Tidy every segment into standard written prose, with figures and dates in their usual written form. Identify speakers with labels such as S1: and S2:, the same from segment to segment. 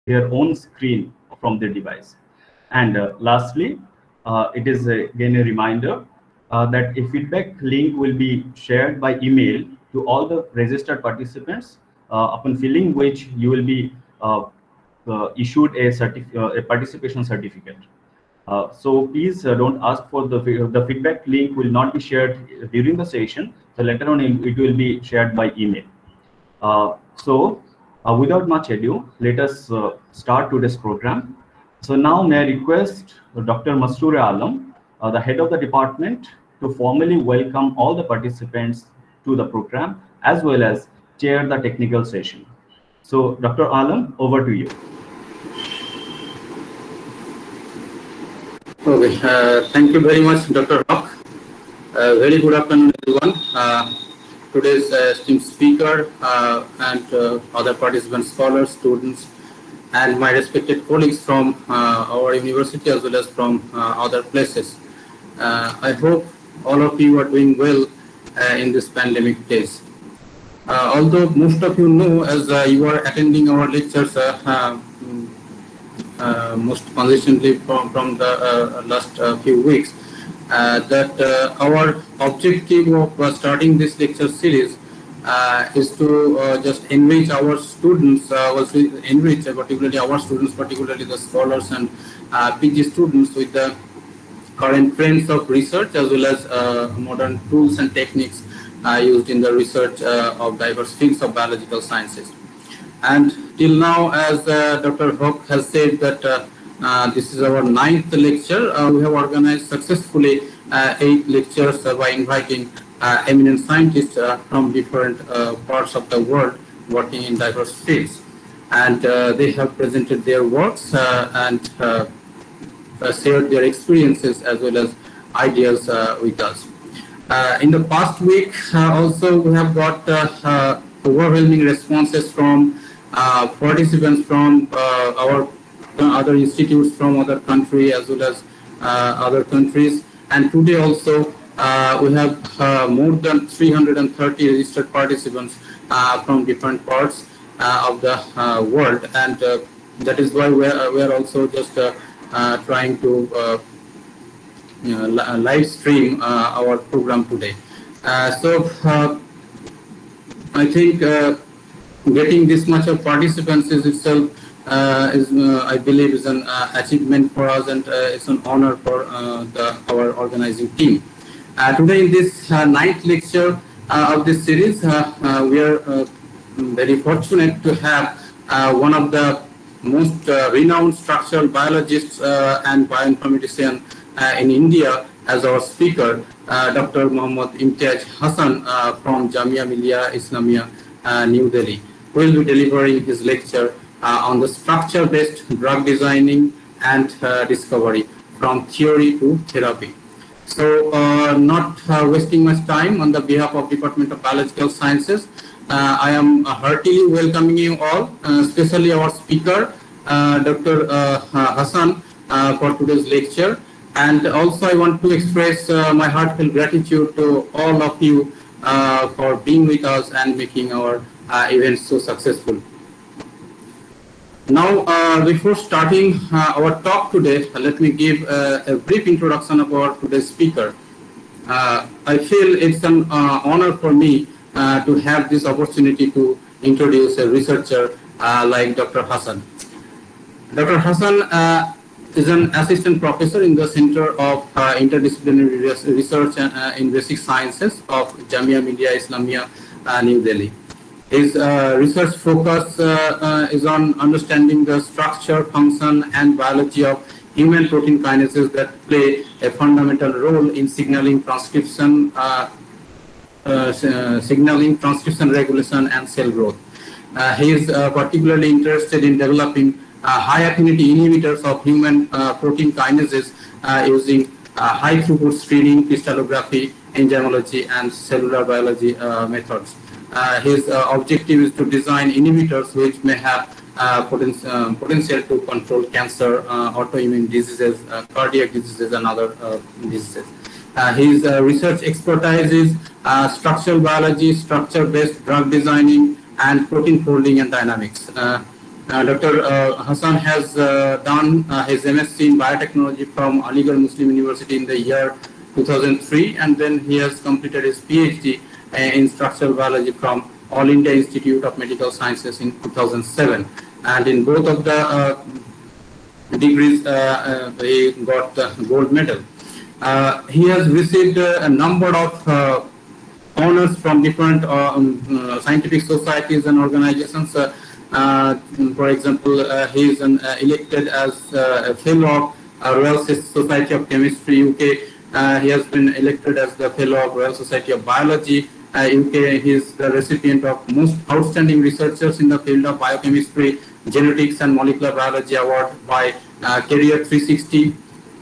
S1: their own screen from their device. And lastly, it is again a reminder that a feedback link will be shared by email to all the registered participants, upon filling which you will be issued a participation certificate. So please don't ask for the feedback link will not be shared during the session. So later on it will be shared by email. Without much ado, let us start today's program. So now may I request Dr. Masroor Alam, the head of the department, to formally welcome all the participants to the program as well as chair the technical session. So Dr. Alam, over to you.
S2: Okay, thank you very much, Dr. Rock. Very good afternoon, everyone. Today's esteemed speaker and other participants, scholars, students, and my respected colleagues from our university as well as from other places. I hope all of you are doing well in this pandemic days. Although most of you know, as you are attending our lectures most consistently from the last few weeks, that our objective of starting this lecture series is to just enrich our students, enrich particularly our students, particularly the scholars and PG students, with the current trends of research as well as modern tools and techniques used in the research of diverse fields of biological sciences. And till now, as Dr. Hock has said, that this is our 9th lecture. We have organized successfully 8 lectures by inviting eminent scientists from different parts of the world working in diverse fields. And they have presented their works and shared their experiences as well as ideas with us. In the past week, also we have got overwhelming responses from participants from our other institutes from other countries as well as other countries. And today also we have more than 330 registered participants from different parts of the world, and that is why we are also just trying to live stream our program today. I think getting this much of participants is itself I believe is an achievement for us, and it's an honor for our organizing team. Today in this 9th lecture of this series, we are very fortunate to have one of the most renowned structural biologists and bioinformatician in India as our speaker, Dr. Muhammad Imtiaz Hasan from Jamia Millia Islamia, New Delhi, who will be delivering his lecture on the structure-based drug designing and discovery from theory to therapy. So, not wasting much time, on the behalf of Department of Biological Sciences, I am heartily welcoming you all, especially our speaker, Dr. Hasan, for today's lecture. And also I want to express my heartfelt gratitude to all of you for being with us and making our event so successful. Now, before starting our talk today, let me give a brief introduction of our today's speaker. I feel it's an honor for me to have this opportunity to introduce a researcher like Dr. Hasan. Dr. Hasan is an assistant professor in the Center of Interdisciplinary Research in Basic Sciences of Jamia Millia Islamia, New Delhi. His research focus is on understanding the structure, function, and biology of human protein kinases that play a fundamental role in signaling transcription regulation and cell growth. He is particularly interested in developing high affinity inhibitors of human protein kinases using high throughput screening, crystallography, enzymology, and cellular biology methods. His objective is to design inhibitors which may have potential to control cancer, autoimmune diseases, cardiac diseases, and other diseases. His research expertise is structural biology, structure-based drug designing, and protein folding and dynamics. Dr. Hassan has done his MSc in biotechnology from Aligarh Muslim University in the year 2003, and then he has completed his PhD in structural biology from All India Institute of Medical Sciences in 2007. And in both of the degrees, he got the gold medal. He has received a number of honors from different scientific societies and organizations. For example, he is elected as a fellow of Royal Society of Chemistry UK. He has been elected as the fellow of Royal Society of Biology UK. He is the recipient of Most Outstanding Researchers in the field of biochemistry, genetics and molecular biology award by Career 360.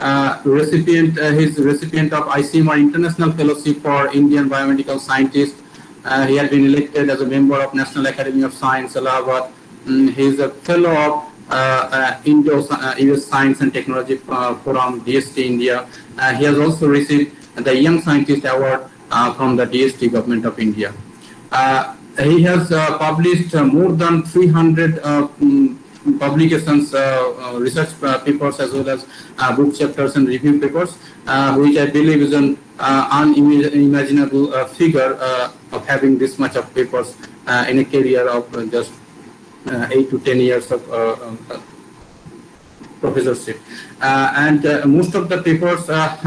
S2: He is recipient of ICMR International Fellowship for Indian Biomedical Scientists. He had been elected as a member of National Academy of Science, Allahabad. He is a fellow of Indo-US Science and Technology Forum, DST India. He has also received the Young Scientist Award from the DST Government of India. He has published more than 300 publications, research papers, as well as book chapters and review papers, which I believe is an unimaginable figure of having this much of papers in a career of just 8 to 10 years of professorship. And most of the papers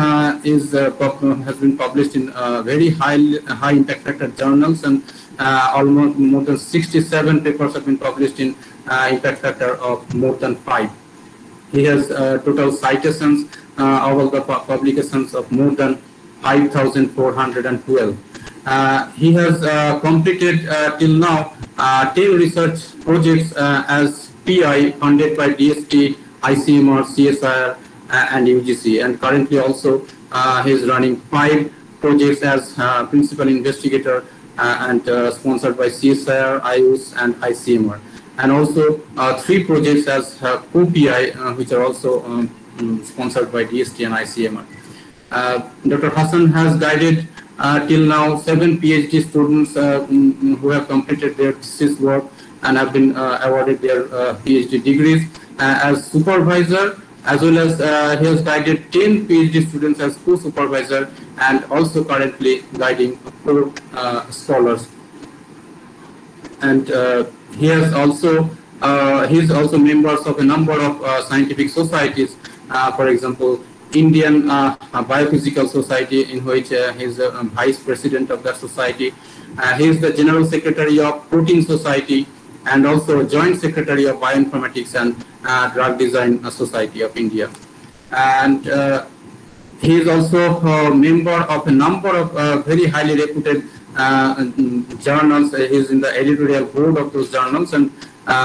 S2: has been published in very high impact factor journals, and almost more than 67 papers have been published in impact factor of more than 5. He has total citations of all the publications of more than 5,412. He has completed till now 10 research projects as PI funded by DST, ICMR, CSIR, and UGC, and currently also he is running 5 projects as principal investigator and sponsored by CSIR, IUS, and ICMR, and also 3 projects as co-PI, which are also sponsored by DST and ICMR. Dr. Hassan has guided till now 7 PhD students who have completed their thesis work and have been awarded their PhD degrees as supervisor, as well as he has guided 10 PhD students as co-supervisor, and also currently guiding 4 scholars. And he is also members of a number of scientific societies. For example, Indian Biophysical Society, in which he is a vice president of that society. He is the general secretary of Protein Society, and also joint secretary of Bioinformatics and Drug Design Society of India. And he is also a member of a number of very highly reputed journals. He is in the editorial board of those journals, and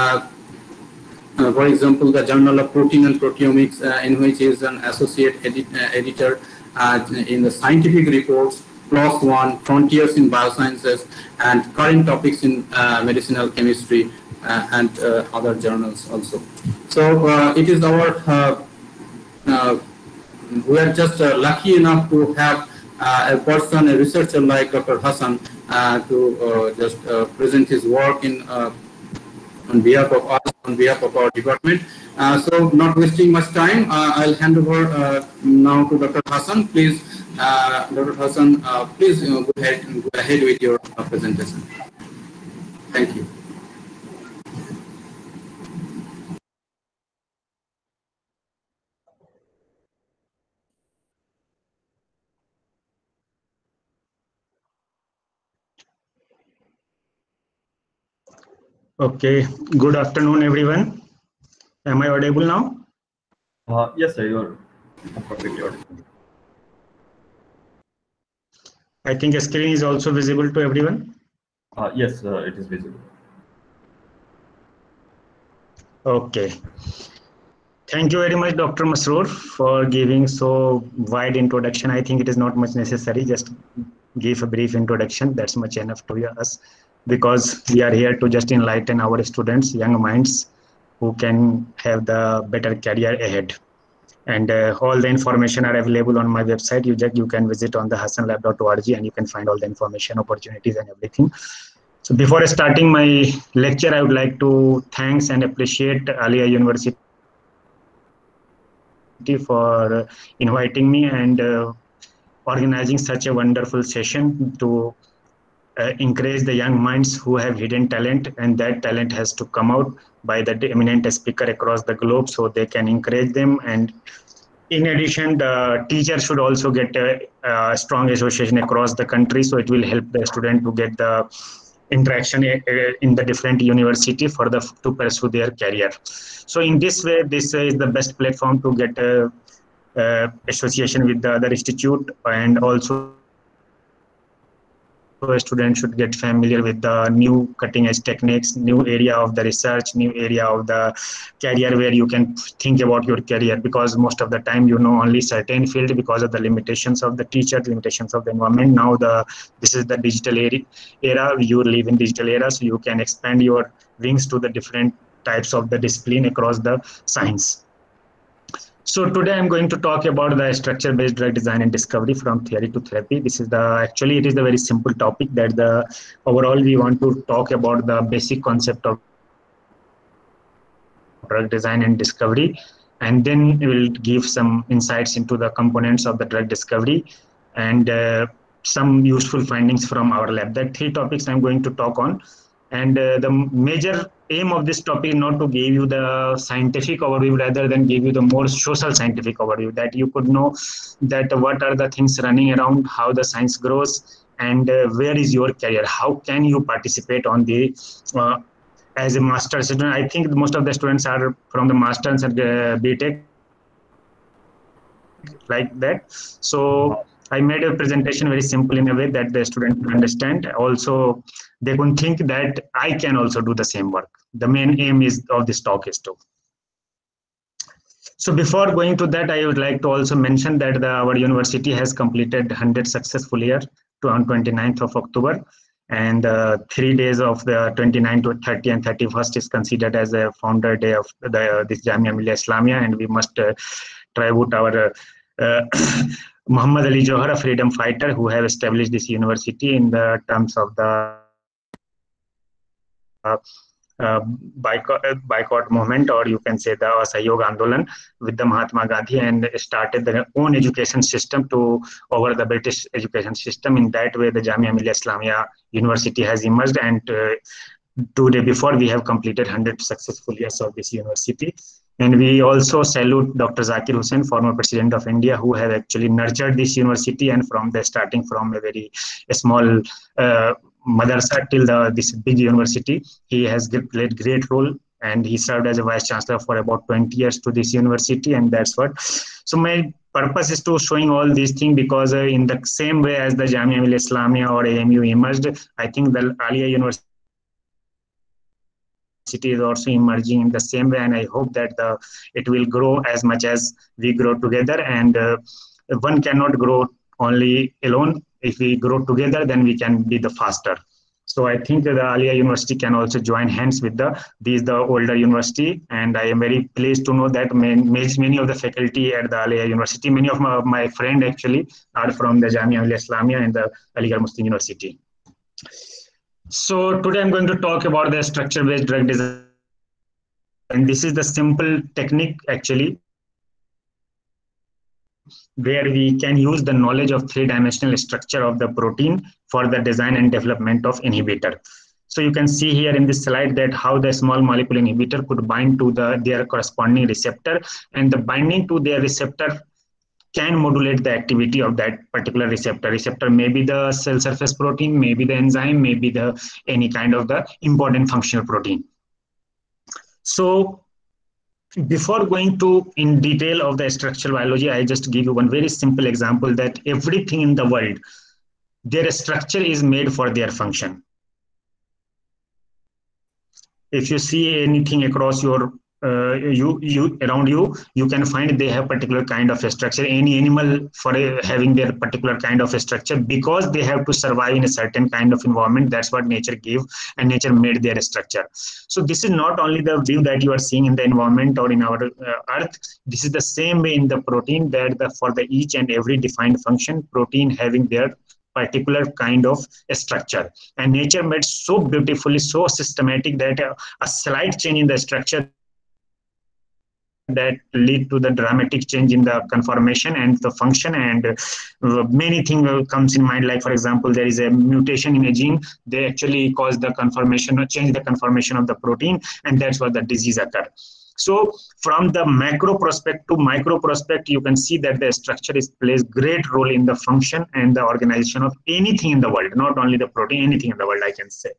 S2: for example, the Journal of Protein and Proteomics, in which he is an associate editor in the scientific reports, PLOS ONE, Frontiers in Biosciences, and Current Topics in Medicinal Chemistry, and other journals also. So it is our, we are just lucky enough to have a person, a researcher like Dr. Hassan, to just present his work in on behalf of us, on behalf of our department. So not wasting much time, I'll hand over now to Dr. Hassan. Please, Dr. Hassan, please go ahead with your presentation. Thank you.
S3: Okay, good afternoon, everyone. Am I audible now?
S1: Yes, sir, you're perfectly audible.
S3: I think a screen is also visible to everyone.
S1: Yes, it is visible.
S3: Okay. Thank you very much, Dr. Masroor, for giving so wide introduction. I think it is not much necessary. Just give a brief introduction. That's much enough to us, because we are here to just enlighten our students, young minds, who can have the better career ahead. And all the information are available on my website. You can visit on the hassanlab.org, and you can find all the information, opportunities, and everything. So before starting my lecture, I would like to thanks and appreciate Alia University for inviting me and organizing such a wonderful session to encourage the young minds who have hidden talent, and that talent has to come out by the eminent speaker across the globe so they can encourage them. And in addition, the teacher should also get a strong association across the country, so it will help the student to get the interaction in the different university for the to pursue their career. So in this way, this is the best platform to get a association with the other institute, and also a student should get familiar with the new cutting edge techniques, new area of the research, new area of the career where you can think about your career, because most of the time you know only certain field because of the limitations of the teacher, limitations of the environment. Now this is the digital era, you live in digital era, so you can expand your wings to the different types of the discipline across the science. So today I'm going to talk about the structure-based drug design and discovery from theory to therapy. This is actually it is a very simple topic that overall we want to talk about the basic concept of drug design and discovery, and then we will give some insights into the components of the drug discovery and some useful findings from our lab. That 3 topics I'm going to talk on. And the major aim of this topic is not to give you the scientific overview, rather than give you the more social scientific overview, that you could know that what are the things running around, how the science grows, and where is your career, how can you participate on the as a master student. I think most of the students are from the masters and BTech like that. So I made a presentation very simple in a way that the student can understand. Also, they can think that I can also do the same work. The main aim of this talk is to. So before going to that, I would like to also mention that our university has completed 100 successful year on 29th of October. And 3 days of the 29th to 30 and 31st is considered as a founder day of this Jamia Millia Islamia, and we must tribute our Muhammad Ali Johar, a freedom fighter who have established this university in the terms of the boycott movement, or you can say the Sahyog Andolan with the Mahatma Gandhi, and started their own education system to over the British education system. In that way, the Jamia Millia Islamia University has emerged, and 2 days before we have completed 100 successful years of this university. And we also salute Dr. Zakir Hussain, former president of India, who have actually nurtured this university, and from the starting from a very small madrasa till this big university, he has played great role, and he served as a vice chancellor for about 20 years to this university. And that's what. So my purpose is to showing all these things, because in the same way as the Jamia Millia Islamia or AMU emerged, I think the Alia University is also emerging in the same way, and I hope that it will grow as much as we grow together. And one cannot grow only alone. If we grow together, then we can be the faster. So I think the Alia University can also join hands with the older university, and I am very pleased to know that many of the faculty at the Alia University, many of my friends actually are from the Jamia Millia Islamia and the Aligarh Muslim University. So today I'm going to talk about the structure-based drug design, and this is the simple technique actually, where we can use the knowledge of 3-dimensional structure of the protein for the design and development of inhibitor. So you can see here in this slide that how the small molecule inhibitor could bind to their corresponding receptor, and the binding to their receptor can modulate the activity of that particular receptor. Receptor may be the cell surface protein, maybe the enzyme, maybe any kind of the important functional protein. So before going to in detail of the structural biology, I just give you one very simple example that everything in the world, their structure is made for their function. If you see anything across your around you, you can find they have particular kind of a structure. Any animal for having their particular kind of a structure, because they have to survive in a certain kind of environment. That's what nature gave, and nature made their structure. So this is not only the view that you are seeing in the environment or in our earth. This is the same way in the protein, that for the each and every defined function, protein having their particular kind of structure. And nature made so beautifully, so systematic that a slight change in the structure that lead to the dramatic change in the conformation and the function, and many things comes in mind. Like for example, there is a mutation in a gene, they actually cause the conformation or change the conformation of the protein, and that's why the disease occur. So from the macro prospect to micro prospect, you can see that the structure plays great role in the function and the organization of anything in the world, not only the protein, anything in the world, I can say.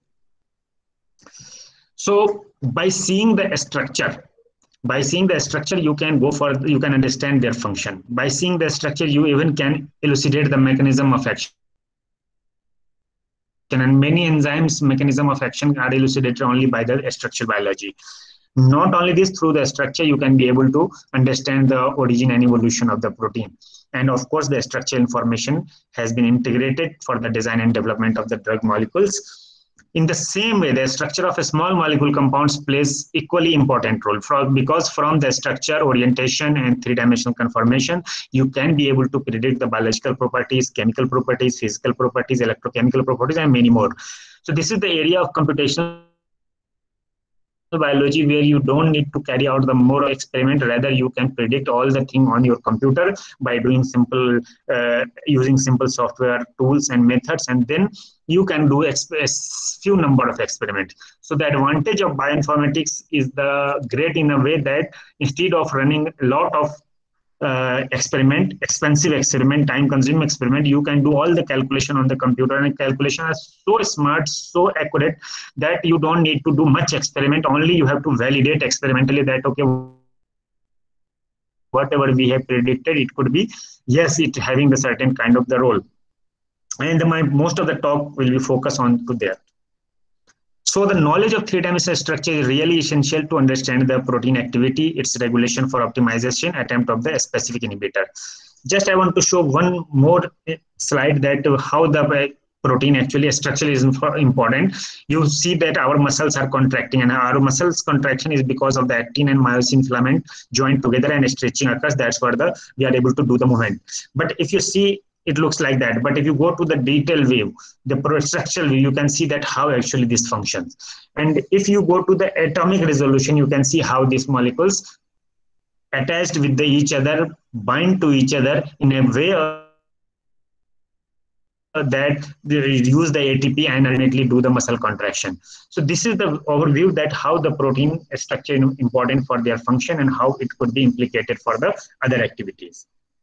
S3: So by seeing the structure, you can you can understand their function. By seeing the structure, you even can elucidate the mechanism of action. And many enzymes mechanism of action are elucidated only by the structural biology. Not only this, through the structure, you can be able to understand the origin and evolution of the protein. And of course, the structural information has been integrated for the design and development of the drug molecules. In the same way, the structure of a small molecule compounds plays equally important role because from the structure, orientation, and three-dimensional conformation, you can be able to predict the biological properties, chemical properties, physical properties, electrochemical properties, and many more. So this is the area of computational biology where you don't need to carry out the more experiment, rather you can predict all the thing on your computer by doing simple using simple software tools and methods, and then you can do a few number of experiments. So the advantage of bioinformatics is the great in a way that instead of running a lot of expensive experiment, time-consuming experiment, you can do all the calculation on the computer, and calculation is so smart, so accurate that you don't need to do much experiment. Only you have to validate experimentally that okay, whatever we have predicted, it could be yes, it having a certain kind of the role. And most of the talk will be focused on to there. So the knowledge of three-dimensional structure is really essential to understand the protein activity, its regulation for optimization attempt of the specific inhibitor. Just I want to show one more slide that how the protein actually structure is important. You see that our muscles are contracting, and our muscles contraction is because of the actin and myosin filament joined together and stretching occurs. That's what we are able to do the movement. But if you see, it looks like that. But if you go to the detail view, the structural view, you can see that how actually this functions. And if you go to the atomic resolution, you can see how these molecules attached with each other bind to each other in a way that they use the ATP and ultimately do the muscle contraction. So this is the overview that how the protein structure is important for their function and how it could be implicated for the other activities.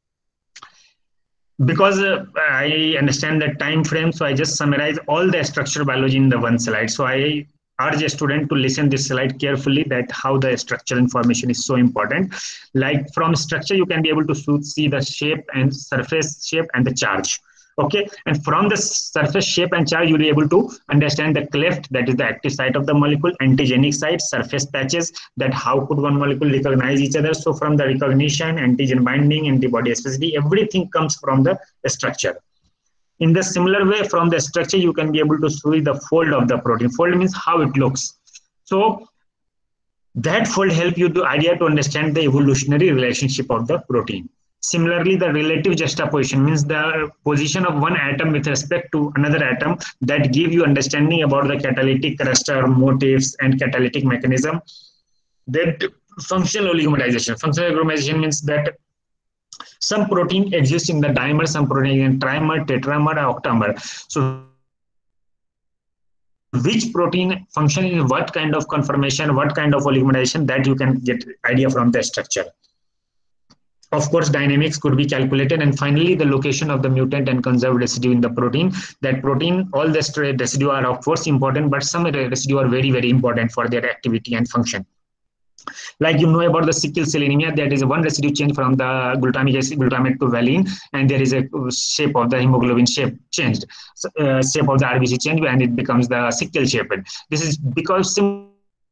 S3: Because I understand the time frame, so I just summarize all the structural biology in the one slide. So I urge a student to listen this slide carefully, that how the structural information is so important. Like from structure, you can be able to see the shape and surface shape and the charge. Okay, and from the surface shape and charge, you'll be able to understand the cleft, that is the active site of the molecule, antigenic site, surface patches, that how could one molecule recognize each other. So from the recognition, antigen binding, antibody specificity, everything comes from the structure. In the similar way, from the structure, you can be able to see the fold of the protein. Fold means how it looks. So that fold help you to idea to understand the evolutionary relationship of the protein. Similarly, the relative juxtaposition means the position of one atom with respect to another atom, that give you understanding about the catalytic cluster, motifs, and catalytic mechanism. Then functional oligomerization. Functional oligomerization means that some protein exists in the dimer, some protein in trimer, tetramer, or octamer. So which protein function in what kind of conformation, what kind of oligomerization, that you can get idea from the structure. Of course, dynamics could be calculated. And finally, the location of the mutant and conserved residue in the protein. That protein, all the residue are of course important, but some residue are very, very important for their activity and function. Like you know about the sickle cell anemia, that is one residue change from the glutamic acid, glutamate to valine, and there is a shape of the hemoglobin shape changed, shape of the RBC changed, and it becomes the sickle shape. This is because simple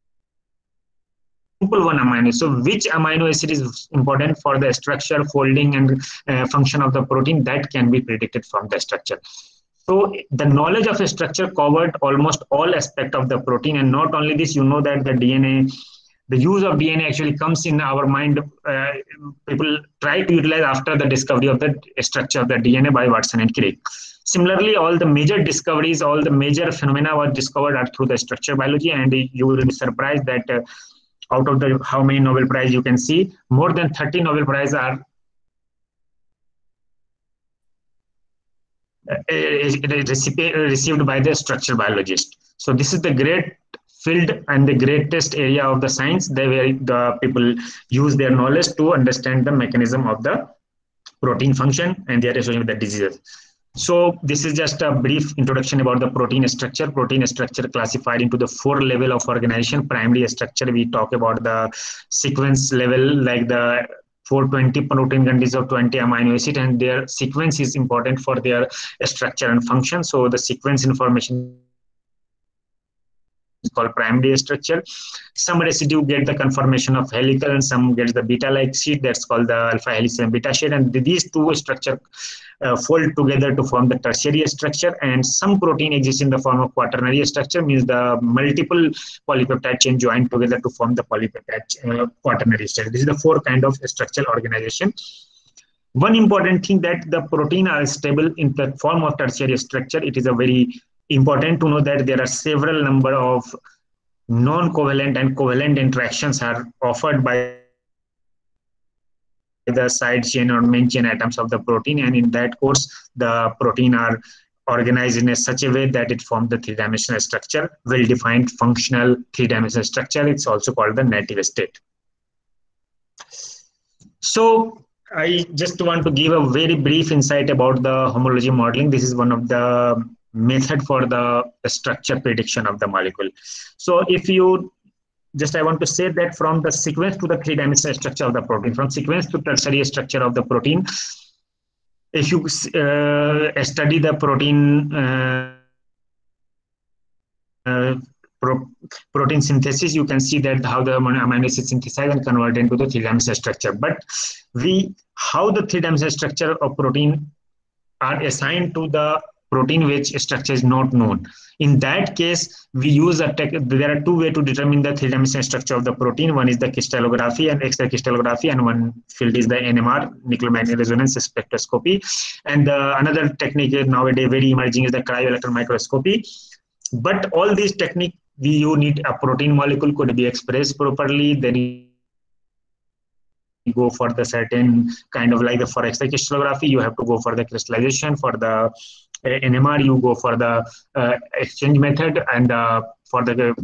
S3: one amino. So which amino acid is important for the structure, folding, and function of the protein, that can be predicted from the structure. So the knowledge of a structure covered almost all aspects of the protein. And not only this, you know that the DNA, the use of DNA actually comes in our mind. People try to utilize after the discovery of the structure of the DNA by Watson and Crick. Similarly, all the major discoveries, all the major phenomena were discovered are through the structure biology, and you will be surprised that out of the how many Nobel Prize you can see, more than 30 Nobel Prize are received by the structure biologist. So this is the great field and the greatest area of the science where the people use their knowledge to understand the mechanism of the protein function and their association with the diseases. So this is just a brief introduction about the protein structure. Protein structure classified into the 4 level of organization. Primary structure, we talk about the sequence level, like the 420 protein consists of 20 amino acid, and their sequence is important for their structure and function. So the sequence information is called primary structure. Some residue get the conformation of helical and some gets the beta-like sheet, that's called the alpha helix and beta sheet, and these two structure fold together to form the tertiary structure. And some protein exists in the form of quaternary structure, means the multiple polypeptide chain joined together to form the polypeptide quaternary structure. This is the 4 kind of structural organization. One important thing that the protein are stable in the form of tertiary structure. It is a very important to know that there are several number of non-covalent and covalent interactions are offered by the side chain or main chain atoms of the protein, and in that course the protein are organized in such a way that it forms the 3-dimensional structure, well-defined functional 3-dimensional structure. It's also called the native state. So I just want to give a very brief insight about the homology modeling. This is one of the method for the structure prediction of the molecule. So if you just, I want to say that from the sequence to the 3-dimensional structure of the protein, from sequence to tertiary structure of the protein, if you study the protein protein synthesis, you can see that how the amino acid synthesized and converted into the 3-dimensional structure. But how the 3-dimensional structure of protein are assigned to the protein which structure is not known. In that case, we use there are 2 ways to determine the 3-dimensional structure of the protein. One is the crystallography and X-ray crystallography, and one field is the NMR, nuclear resonance spectroscopy. And another technique nowadays very emerging is the cryo-electron microscopy. But all these techniques, you need a protein molecule could be expressed properly, then you go for the certain kind of, like for X-ray crystallography, you have to go for the crystallization. For the NMR, you go for the exchange method, and for the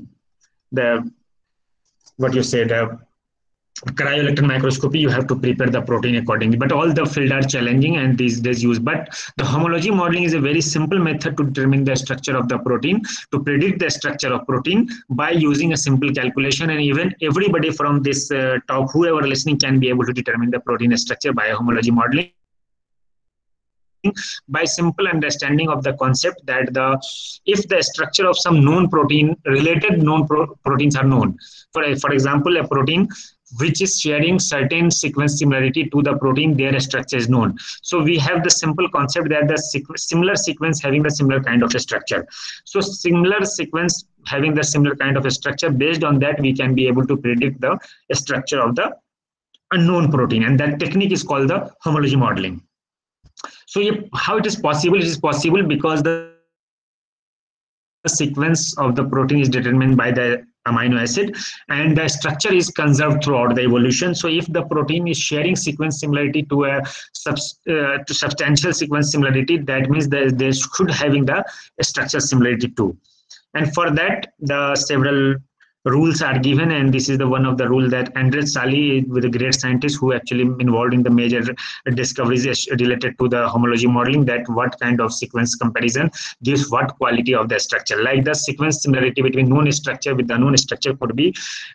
S3: what you said, cryo-electron microscopy, you have to prepare the protein accordingly. But all the fields are challenging and these days used. But the homology modeling is a very simple method to determine the structure of the protein, to predict the structure of protein by using a simple calculation. And even everybody from this talk, whoever listening, can be able to determine the protein structure by homology modeling, by simple understanding of the concept that if the structure of some known protein, related known proteins are known. For example, a protein which is sharing certain sequence similarity to the protein, their structure is known. So we have the simple concept that the similar sequence having the similar kind of a structure. So similar sequence having the similar kind of a structure, based on that we can be able to predict the structure of the unknown protein, and that technique is called the homology modeling. So how it is possible? It is possible because the sequence of the protein is determined by the amino acid, and the structure is conserved throughout the evolution. So if the protein is sharing sequence similarity to a substantial sequence similarity, that means that they should having the structure similarity too. And for that, the several rules are given, and this is the one of the rule that Andres Sali, with a great scientist who actually involved in the major discoveries related to the homology modeling, that what kind of sequence comparison gives what quality of the structure. Like the sequence similarity between known structure with the unknown structure could be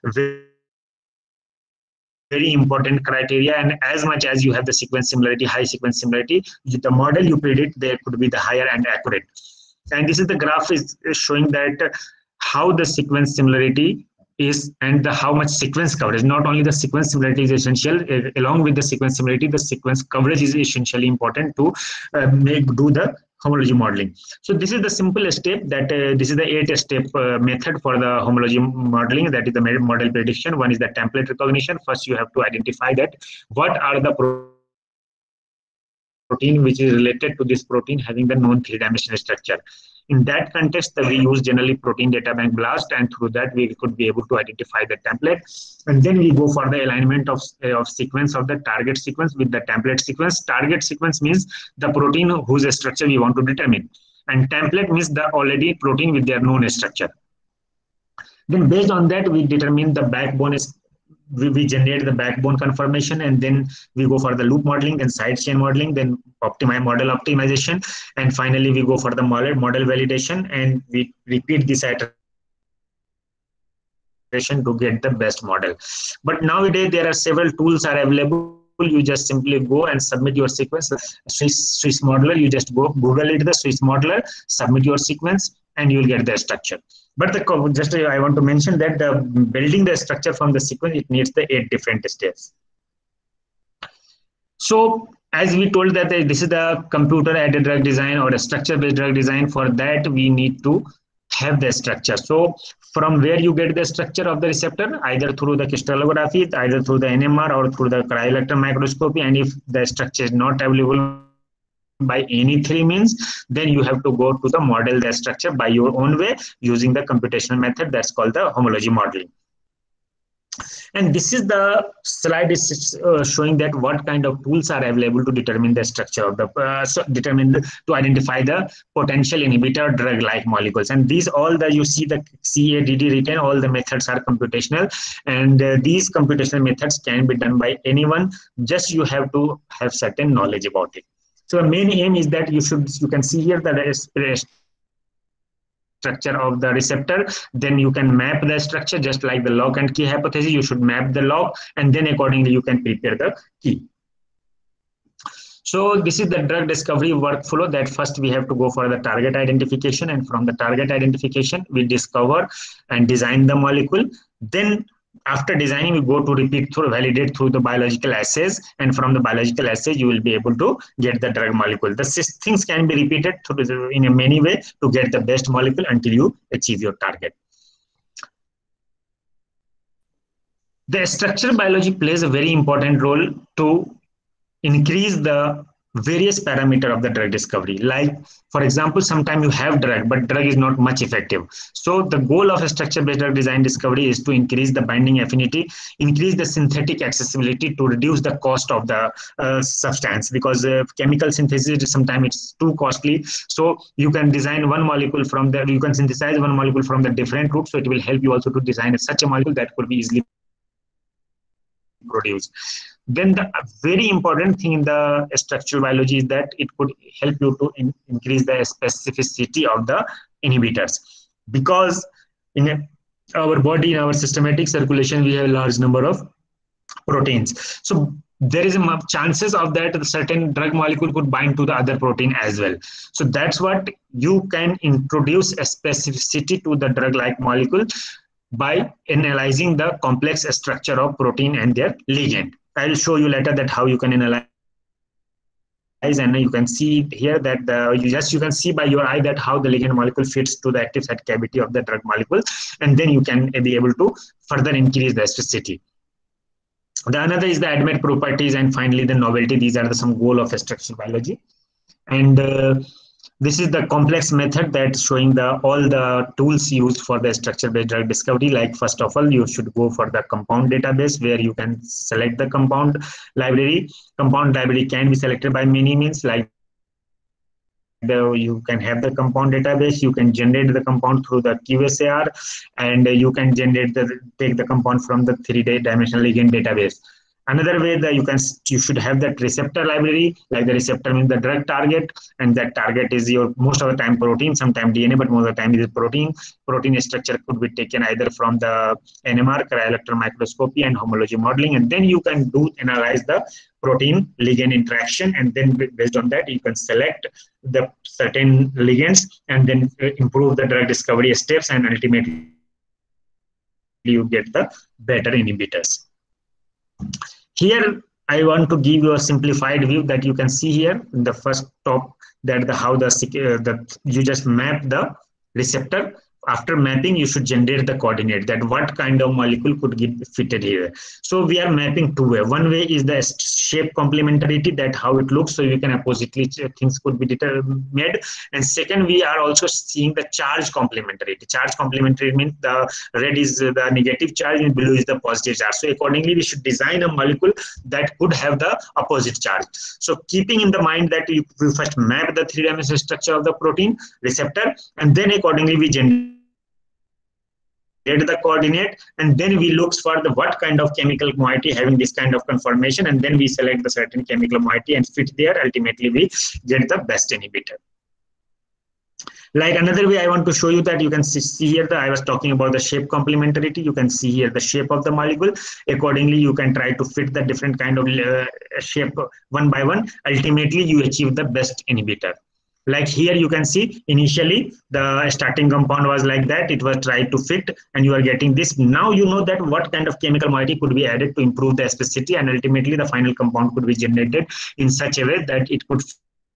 S3: very important criteria, and as much as you have the sequence similarity, high sequence similarity, the model you predict there could be the higher and accurate. And this is the graph is showing that how the sequence similarity is and how much sequence coverage. Not only the sequence similarity is essential, along with the sequence similarity, the sequence coverage is essentially important to do the homology modeling. So this is the simple step that this is the 8-step method for the homology modeling, that is the model prediction. One is the template recognition. First you have to identify that what are the protein which is related to this protein having the known three-dimensional structure. In that context, we use generally protein data bank BLAST, and through that we could be able to identify the template, and then we go for the alignment of sequence of the target sequence with the template sequence. Target sequence means the protein whose structure we want to determine, and template means the already protein with their known structure. Then based on that, we determine the backbone is, we generate the backbone conformation, and then we go for the loop modeling, then side chain modeling, then model optimization, and finally we go for the model validation, and we repeat this iteration to get the best model. But nowadays there are several tools are available. You just simply go and submit your sequence. Swiss Modeler, you just go Google it, the Swiss Modeler, submit your sequence, and you will get the structure. But I want to mention that the building the structure from the sequence, it needs the 8 different steps. So as we told that this is the computer-aided drug design or a structure-based drug design. For that we need to have the structure. So from where you get the structure of the receptor, either through the crystallography, either through the NMR, or through the cryo-electron microscopy. And if the structure is not available by any 3 means, then you have to go to the model the structure by your own way using the computational method that's called the homology modeling. And this is the slide is showing that what kind of tools are available to determine the structure of the to identify the potential inhibitor drug like molecules. And these all the you see the CADD written, all the methods are computational, and these computational methods can be done by anyone, just you have to have certain knowledge about it. So the main aim is that you can see here the structure of the receptor, then you can map the structure just like the lock and key hypothesis. You should map the lock, and then accordingly you can prepare the key. So this is the drug discovery workflow, that first we have to go for the target identification, and from the target identification we discover and design the molecule. Then after designing, we go to validate through the biological assays, and from the biological assays you will be able to get the drug molecule. The things can be repeated in a many way to get the best molecule until you achieve your target. The structural biology plays a very important role to increase the various parameters of the drug discovery. Like, for example, sometimes you have drug, but drug is not much effective. So the goal of a structure-based drug design discovery is to increase the binding affinity, increase the synthetic accessibility to reduce the cost of the substance, because chemical synthesis sometimes it's too costly. So you can design one molecule from there, you can synthesize one molecule from the different route. So it will help you also to design such a molecule that could be easily produced. Then the very important thing in the structural biology is that it could help you to increase the specificity of the inhibitors, because in our body, in our systematic circulation, we have a large number of proteins. So there is a chances of that a certain drug molecule could bind to the other protein as well. So that's what you can introduce a specificity to the drug-like molecule by analyzing the complex structure of protein and their ligand. I will show you later that how you can analyze, and you can see here that you can see by your eye that how the ligand molecule fits to the active site cavity of the drug molecule, and then you can be able to further increase the specificity. The another is the ADMET properties, and finally the novelty. These are some goal of structural biology. And this is the complex method that's showing all the tools used for the structure-based drug discovery. Like, first of all, you should go for the compound database, where you can select the compound library. Compound library can be selected by many means, like you can have the compound database, you can generate the compound through the QSAR, and you can take the compound from the 3-dimensional ligand database. Another way that you should have that receptor library, like the receptor means the drug target, and that target is your most of the time protein, sometimes DNA, but most of the time it is protein. Protein structure could be taken either from the NMR, cryo-electron microscopy, and homology modeling, and then you can analyze the protein ligand interaction, and then based on that you can select the certain ligands and then improve the drug discovery steps, and ultimately you get the better inhibitors. Here I want to give you a simplified view that you can see here in the first top, that you just map the receptor after mapping, you should generate the coordinate that what kind of molecule could get fitted here. So we are mapping two way. One way is the shape complementarity, that how it looks, so you can oppositely things could be made. And second, we are also seeing the charge complementarity. Charge complementarity means the red is the negative charge and blue is the positive charge. So accordingly, we should design a molecule that could have the opposite charge. So keeping in the mind that you first map the three-dimensional structure of the protein receptor, and then accordingly we generate the coordinate, and then we look for the what kind of chemical moiety having this kind of conformation, and then we select the certain chemical moiety and fit there. Ultimately, we get the best inhibitor. Like another way I want to show you that you can see here that I was talking about the shape complementarity. You can see here the shape of the molecule. Accordingly, you can try to fit the different kind of shape one by one. Ultimately, you achieve the best inhibitor. Like here you can see initially the starting compound was like that, it was tried to fit and you are getting this. Now you know that what kind of chemical moiety could be added to improve the specificity, and ultimately the final compound could be generated in such a way that it could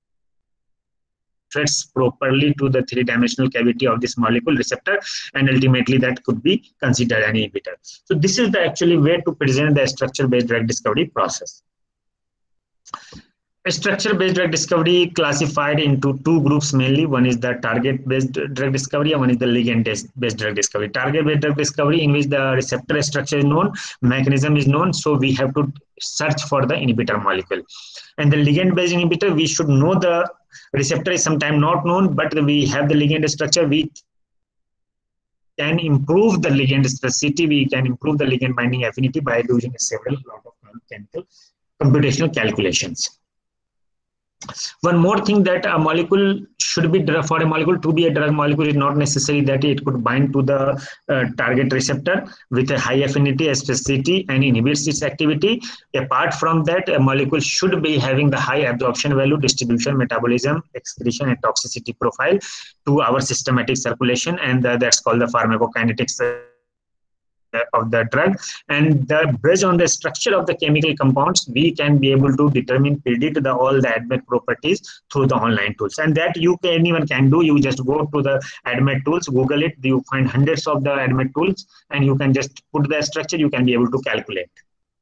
S3: fits properly to the three-dimensional cavity of this molecule receptor, and ultimately that could be considered an inhibitor. So this is the actually way to present the structure-based drug discovery process. Structure-based drug discovery classified into two groups mainly. One is the target-based drug discovery and one is the ligand-based drug discovery. Target-based drug discovery, in which the receptor structure is known, mechanism is known, so we have to search for the inhibitor molecule. And the ligand-based inhibitor, we should know the receptor is sometimes not known, but we have the ligand structure. We can improve the ligand specificity, we can improve the ligand binding affinity by doing several lot of chemical computational calculations. One more thing, that a molecule should be, for a molecule to be a drug molecule, is not necessary that it could bind to the target receptor with a high affinity, specificity, and inhibits its activity. Apart from that, a molecule should be having the high absorption value, distribution, metabolism, excretion, and toxicity profile to our systematic circulation, and that's called the pharmacokinetics of the drug. And based on the structure of the chemical compounds, we can be able to predict all the ADMET properties through the online tools, and that anyone can do. You just go to the ADMET tools, Google it, you find hundreds of the ADMET tools, and you can just put the structure, you can be able to calculate.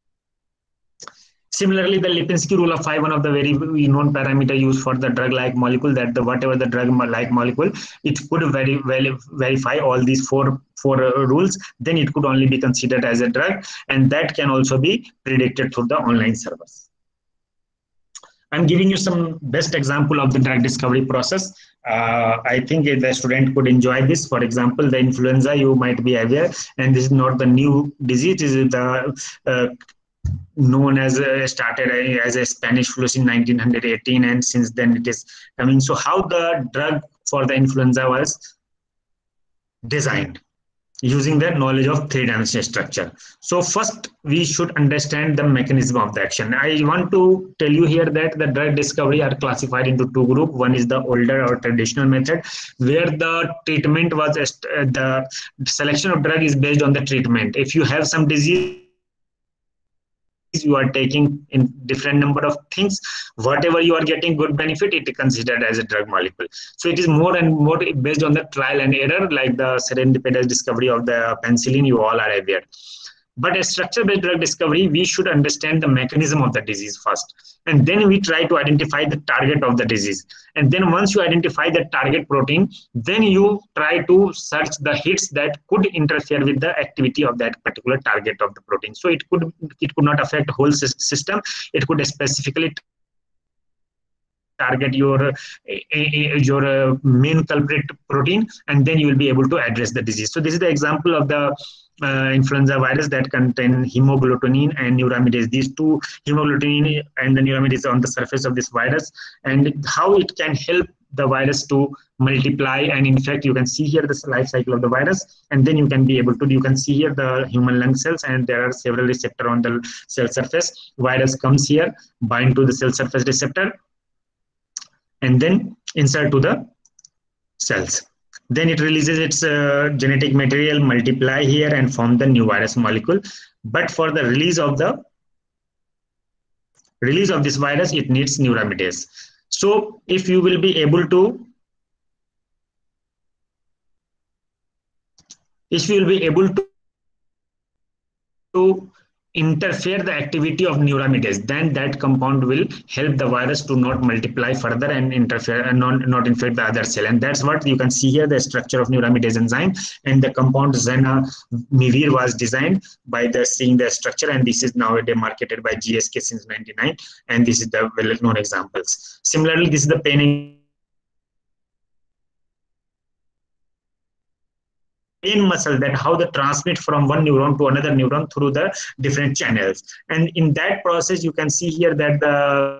S3: Similarly, the Lipinski rule of 5, one of the very known parameter used for the drug-like molecule, that whatever the drug-like molecule, it could verify all these four rules, then it could only be considered as a drug, and that can also be predicted through the online servers. I'm giving you some best example of the drug discovery process. I think the student could enjoy this. For example, the influenza, you might be aware, and this is not the new disease, it is the known as started as a Spanish flu in 1918, and since then it is coming. So how the drug for the influenza was designed? Using the knowledge of three-dimensional structure. So first we should understand the mechanism of the action. I want to tell you here that the drug discovery are classified into two groups. One is the older or traditional method, where the treatment was the selection of drug is based on the treatment. If you have some disease, you are taking in different number of things, whatever you are getting good benefit, it is considered as a drug molecule. So it is more and more based on the trial and error, like the serendipitous discovery of the penicillin, you all are aware. But a structure-based drug discovery, we should understand the mechanism of the disease first, and then we try to identify the target of the disease. And then once you identify the target protein, then you try to search the hits that could interfere with the activity of that particular target of the protein. So it could not affect the whole system. It could specifically target your main culprit protein, and then you will be able to address the disease. So this is the example of the influenza virus that contain hemagglutinin and neuraminidase. These two, hemagglutinin and the neuraminidase, on the surface of this virus, and how it can help the virus to multiply. And in fact, you can see here the life cycle of the virus, and then you can be able to, you can see here the human lung cells, and there are several receptors on the cell surface. Virus comes here, bind to the cell surface receptor, and then insert to the cells. Then it releases its genetic material, multiply here, and form the new virus molecule. But for the release of this virus, it needs neuraminidase. So if you will be able to if you will be able to interfere the activity of neuraminidase, then that compound will help the virus to not multiply further and interfere and not infect the other cell. And that's what you can see here, the structure of neuraminidase enzyme, and the compound zanamivir was designed by seeing the structure, and this is nowadays marketed by GSK since 99, and this is the well-known examples. Similarly, this is the pain muscle, that how they transmit from one neuron to another neuron through the different channels. And in that process, you can see here that the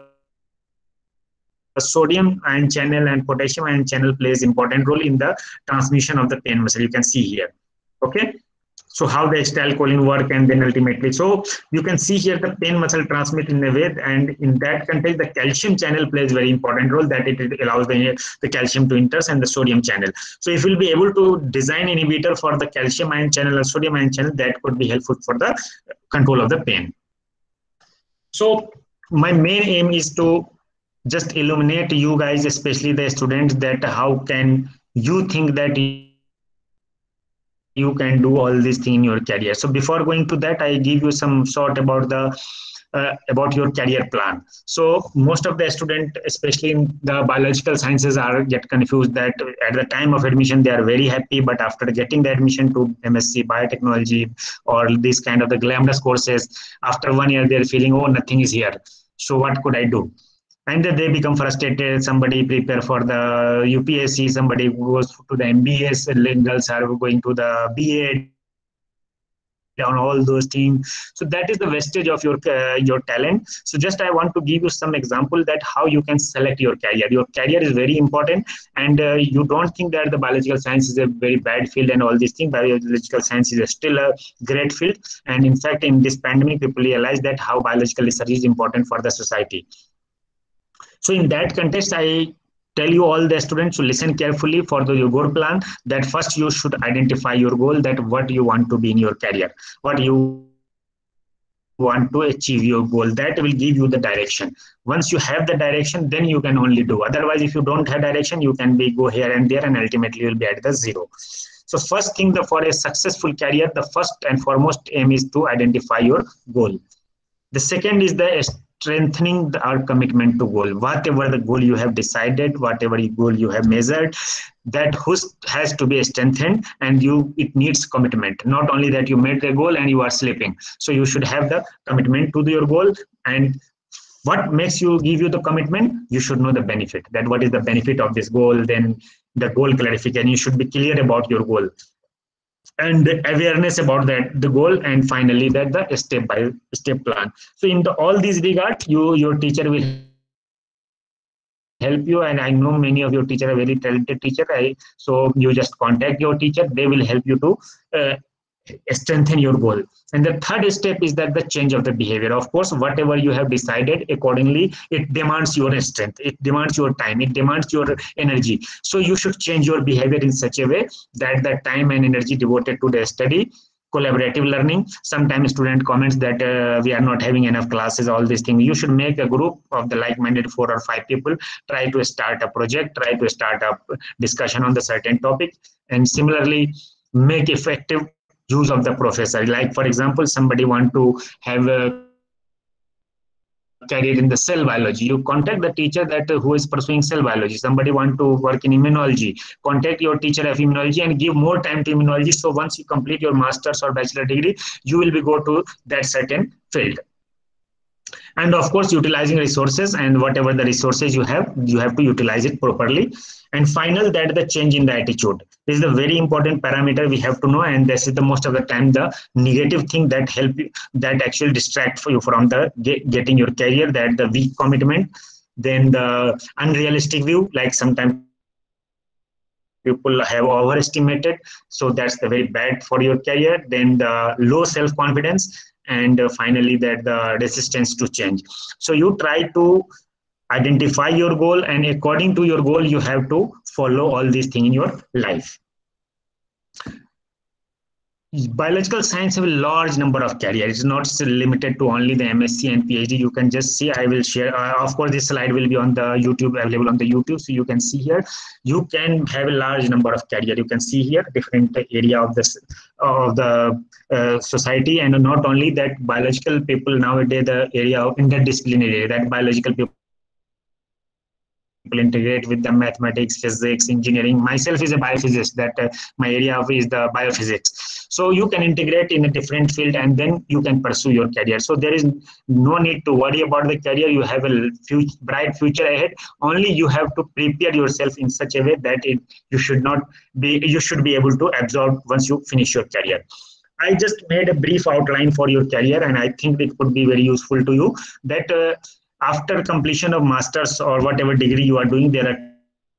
S3: sodium ion channel and potassium ion channel plays important role in the transmission of the pain muscle. You can see here. Okay. So how the acetylcholine work, and then ultimately, so you can see here the pain muscle transmit in a way, and in that context, the calcium channel plays very important role, that it allows the calcium to enter, and the sodium channel. So if we'll be able to design inhibitor for the calcium ion channel or sodium ion channel, that could be helpful for the control of the pain. So my main aim is to just illuminate you guys, especially the students, that how can you think that you can do all these things in your career. So before going to that, I give you some thought about the about your career plan. So most of the students, especially in the biological sciences, are get confused that at the time of admission they are very happy, but after getting the admission to MSc biotechnology or this kind of the glamorous courses, after 1 year they're feeling, oh, nothing is here. So what could I do? And they become frustrated. Somebody prepare for the UPSC, somebody goes to the MBS, girls are going to the BA, on all those things. So that is the wastage of your talent. So just I want to give you some example that how you can select your career. Your career is very important, and you don't think that the biological science is a very bad field and all these things. Biological science is still a great field, and in fact in this pandemic people realize that how biological research is important for the society. So in that context, I tell you all the students to listen carefully for your goal plan, that first you should identify your goal, that what you want to be in your career, what you want to achieve your goal. That will give you the direction. Once you have the direction, then you can only do. Otherwise, if you don't have direction, you can go here and there, and ultimately you'll be at the zero. So first thing, for a successful career, the first and foremost aim is to identify your goal. The second is the strengthening our commitment to goal. Whatever the goal you have decided, whatever goal you have measured, that has to be strengthened, and it needs commitment. Not only that you made the goal and you are sleeping. So you should have the commitment to your goal. And what makes you give you the commitment? You should know the benefit, that what is the benefit of this goal. Then the goal clarification, you should be clear about your goal, and the awareness about that the goal, and finally that the step-by-step plan. So in all these regards, your teacher will help you, and I know many of your teachers are very talented teacher. So you just contact your teacher, they will help you to strengthen your goal. And the third step is that the change of the behavior. Of course, whatever you have decided, accordingly it demands your strength, it demands your time, it demands your energy. So you should change your behavior in such a way that the time and energy devoted to the study, collaborative learning. Sometimes student comments that we are not having enough classes, all these things. You should make a group of the like-minded 4 or 5 people, try to start a project, try to start a discussion on the certain topic, and similarly make effective use of the professor. Like for example, somebody want to have a career in the cell biology, you contact the teacher that who is pursuing cell biology. Somebody want to work in immunology, contact your teacher of immunology and give more time to immunology. So once you complete your master's or bachelor degree, you will be go to that certain field. And of course, utilizing resources, and whatever the resources you have to utilize it properly. And final, that the change in the attitude. This is a very important parameter we have to know, and this is the most of the time the negative thing that help you, that actually distract you from the getting your career, that the weak commitment, then the unrealistic view, like sometimes people have overestimated, so that's the very bad for your career. Then the low self-confidence, and finally that the resistance to change. So you try to identify your goal, and according to your goal you have to follow all these things in your life. biological science have a large number of careers. It's not limited to only the MSc and PhD. You can just see, I will share, of course, this slide will be on the YouTube, available on the YouTube. So you can see here, you can have a large number of career. You can see here, different area of this, of the society. And not only that, biological people nowadays, the area of interdisciplinary, that biological people integrate with the mathematics, physics, engineering. Myself is a biophysicist, that my area of is the biophysics. So you can integrate in a different field and then you can pursue your career. So there is no need to worry about the career. You have a bright future ahead. Only you have to prepare yourself in such a way that you should be able to absorb once you finish your career. I just made a brief outline for your career, and I think it could be very useful to you that after completion of masters or whatever degree you are doing, there are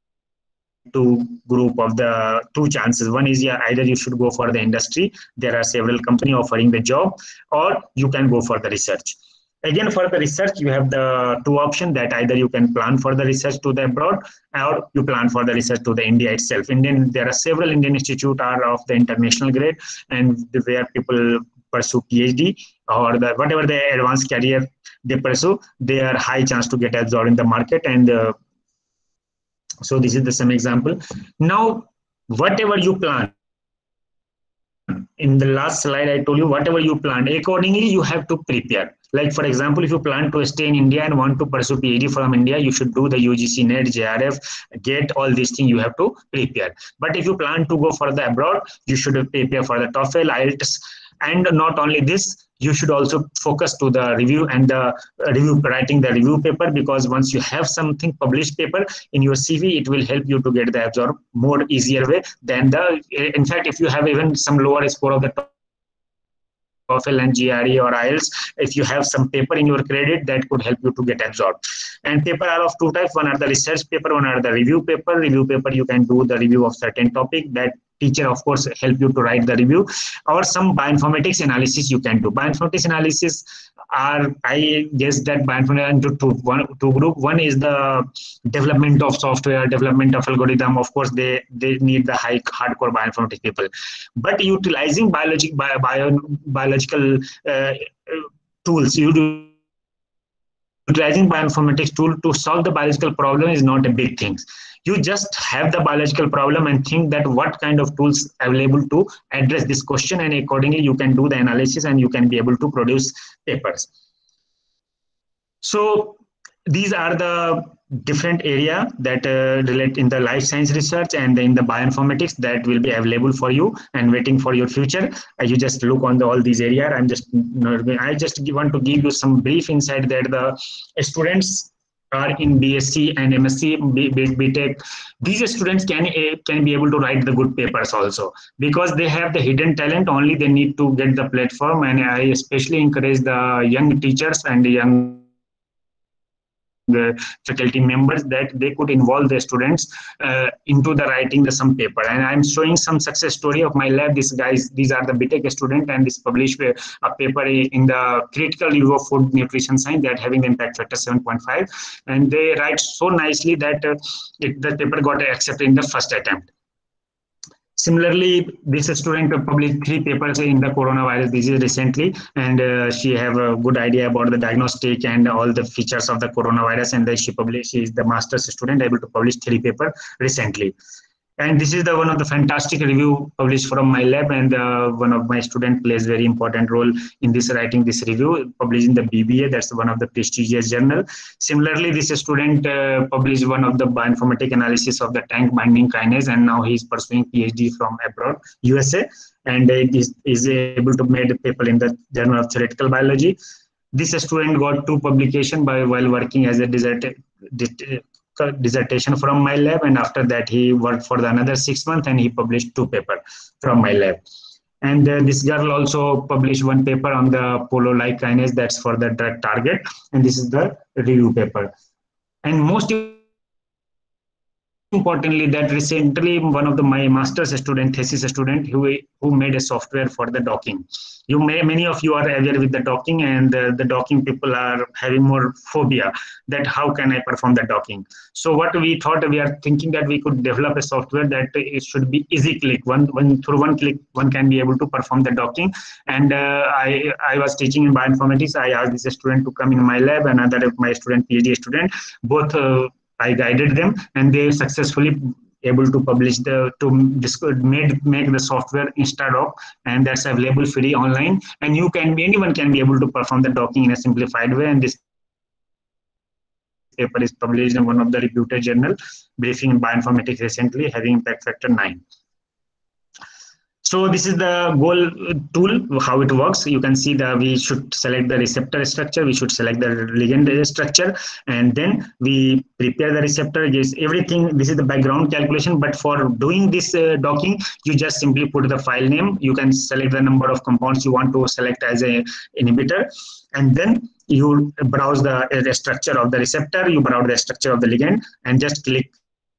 S3: two chances. One is, yeah, either you should go for the industry. There are several companies offering the job, or you can go for the research. Again, for the research, you have the two options, that either you can plan for the research to the abroad, or you plan for the research to the India itself. There are several Indian institutes are of the international grade, and where people pursue PhD or whatever the advanced career they pursue, they are high chance to get absorbed in the market. And so this is the same example. Now, whatever you plan, in the last slide, I told you whatever you plan, accordingly you have to prepare. Like, for example, if you plan to stay in India and want to pursue PhD from India, you should do the UGC, NET, JRF, GATE, all these things you have to prepare. But if you plan to go for the abroad, you should prepare for the TOEFL, IELTS, and not only this, you should also focus to the review and the writing the review paper, because once you have something published paper in your CV, it will help you to get the absorb more easier way than in fact, if you have even some lower score of the TOEFL and GRE or IELTS, if you have some paper in your credit, that could help you to get absorbed. And paper are of two types. One are the research paper, one are the review paper. Review paper, you can do the review of certain topic. That teacher, of course, help you to write the review, or some bioinformatics analysis you can do. Bioinformatics analysis are, I guess that bioinformatics into two group. One is the development of software, development of algorithm. Of course, they need the hardcore bioinformatics people. But utilizing biological tools, utilizing bioinformatics tool to solve the biological problem is not a big thing. You just have the biological problem and think that what kind of tools available to address this question, and accordingly you can do the analysis and you can be able to produce papers. So these are the different area that relate in the life science research and in the bioinformatics that will be available for you and waiting for your future. You just look on all these area. I just want to give you some brief insight that the students are in BSc and MSc, BTech. These students can be able to write the good papers also, because they have the hidden talent. Only they need to get the platform. And I especially encourage the young teachers and the young faculty members that they could involve the students into the writing some paper. And I'm showing some success story of my lab. These are the BTech student, and this published a paper in the critical review of food nutrition science that having the impact factor 7.5, and they write so nicely that the paper got accepted in the first attempt. Similarly, this student published 3 papers in the coronavirus disease recently, and she have a good idea about the diagnostic and all the features of the coronavirus, and she is the master's student, able to publish 3 papers recently. And this is one of the fantastic review published from my lab, and one of my student plays very important role in this writing this review, published in the BBA. That's one of the prestigious journal. Similarly, this student published one of the bioinformatic analysis of the tank binding kinase, and now he is pursuing PhD from abroad, USA, and is able to make a paper in the Journal of Theoretical Biology. This student got 2 publications while working as a dissertation from my lab, and after that he worked for another 6 months and he published 2 papers from my lab. And this girl also published 1 paper on the polo-like kinase, that's for the drug target, and this is the review paper. And most importantly, that recently one of my master's student, thesis student, who made a software for the docking. Many of you are aware with the docking, and the docking people are having more phobia that how can I perform the docking. So what we thought, we are thinking that we could develop a software that it should be easy click. Through one click, one can be able to perform the docking. And I was teaching in bioinformatics. I asked this student to come in my lab, and another of my student, PhD student, both. I guided them, and they successfully able to publish make the software instead of, and that's available free online. And anyone can be able to perform the docking in a simplified way. And this paper is published in one of the reputed journal, Briefing in Bioinformatics recently, having impact factor 9. So this is the goal tool, how it works. You can see that we should select the receptor structure, we should select the ligand structure, and then we prepare the receptor. Yes, everything, this is the background calculation, but for doing this docking, you just simply put the file name. You can select the number of compounds you want to select as a inhibitor, and then you browse the structure of the receptor, you browse the structure of the ligand, and just click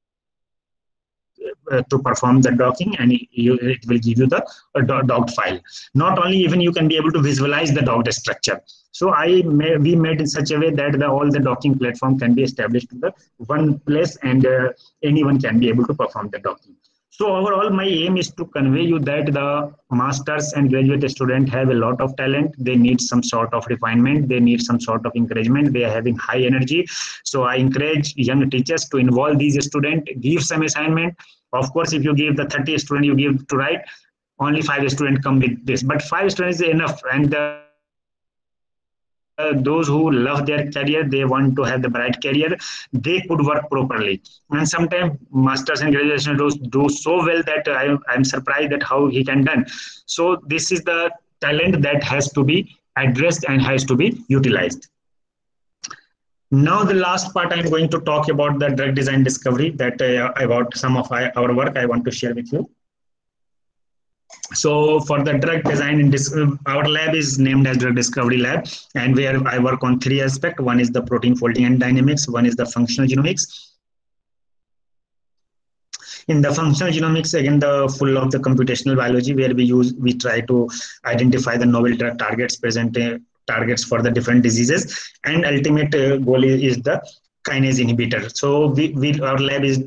S3: to perform the docking, and it will give you the docked file. Not only, even you can be able to visualize the docked structure. So we made in such a way that all the docking platform can be established in the one place, and anyone can be able to perform the docking. So overall, my aim is to convey you that the masters and graduate students have a lot of talent. They need some sort of refinement. They need some sort of encouragement. They are having high energy. So I encourage young teachers to involve these students, give some assignment. Of course, if you give the 30 students you give to write, only 5 students come with this. But 5 students is enough. And those who love their career, they want to have the bright career, they could work properly. And sometimes masters and graduation do so well that I'm surprised at how he can done. So this is the talent that has to be addressed and has to be utilized. Now the last part, I'm going to talk about the drug design discovery, that about some of our work I want to share with you. So for the drug design, our lab is named as Drug Discovery Lab, and where I work on 3 aspects. One is the protein folding and dynamics, one is the functional genomics. In the functional genomics, again, the full of the computational biology, where we try to identify the novel drug targets, present targets for the different diseases, and ultimate goal is the kinase inhibitor. So our lab is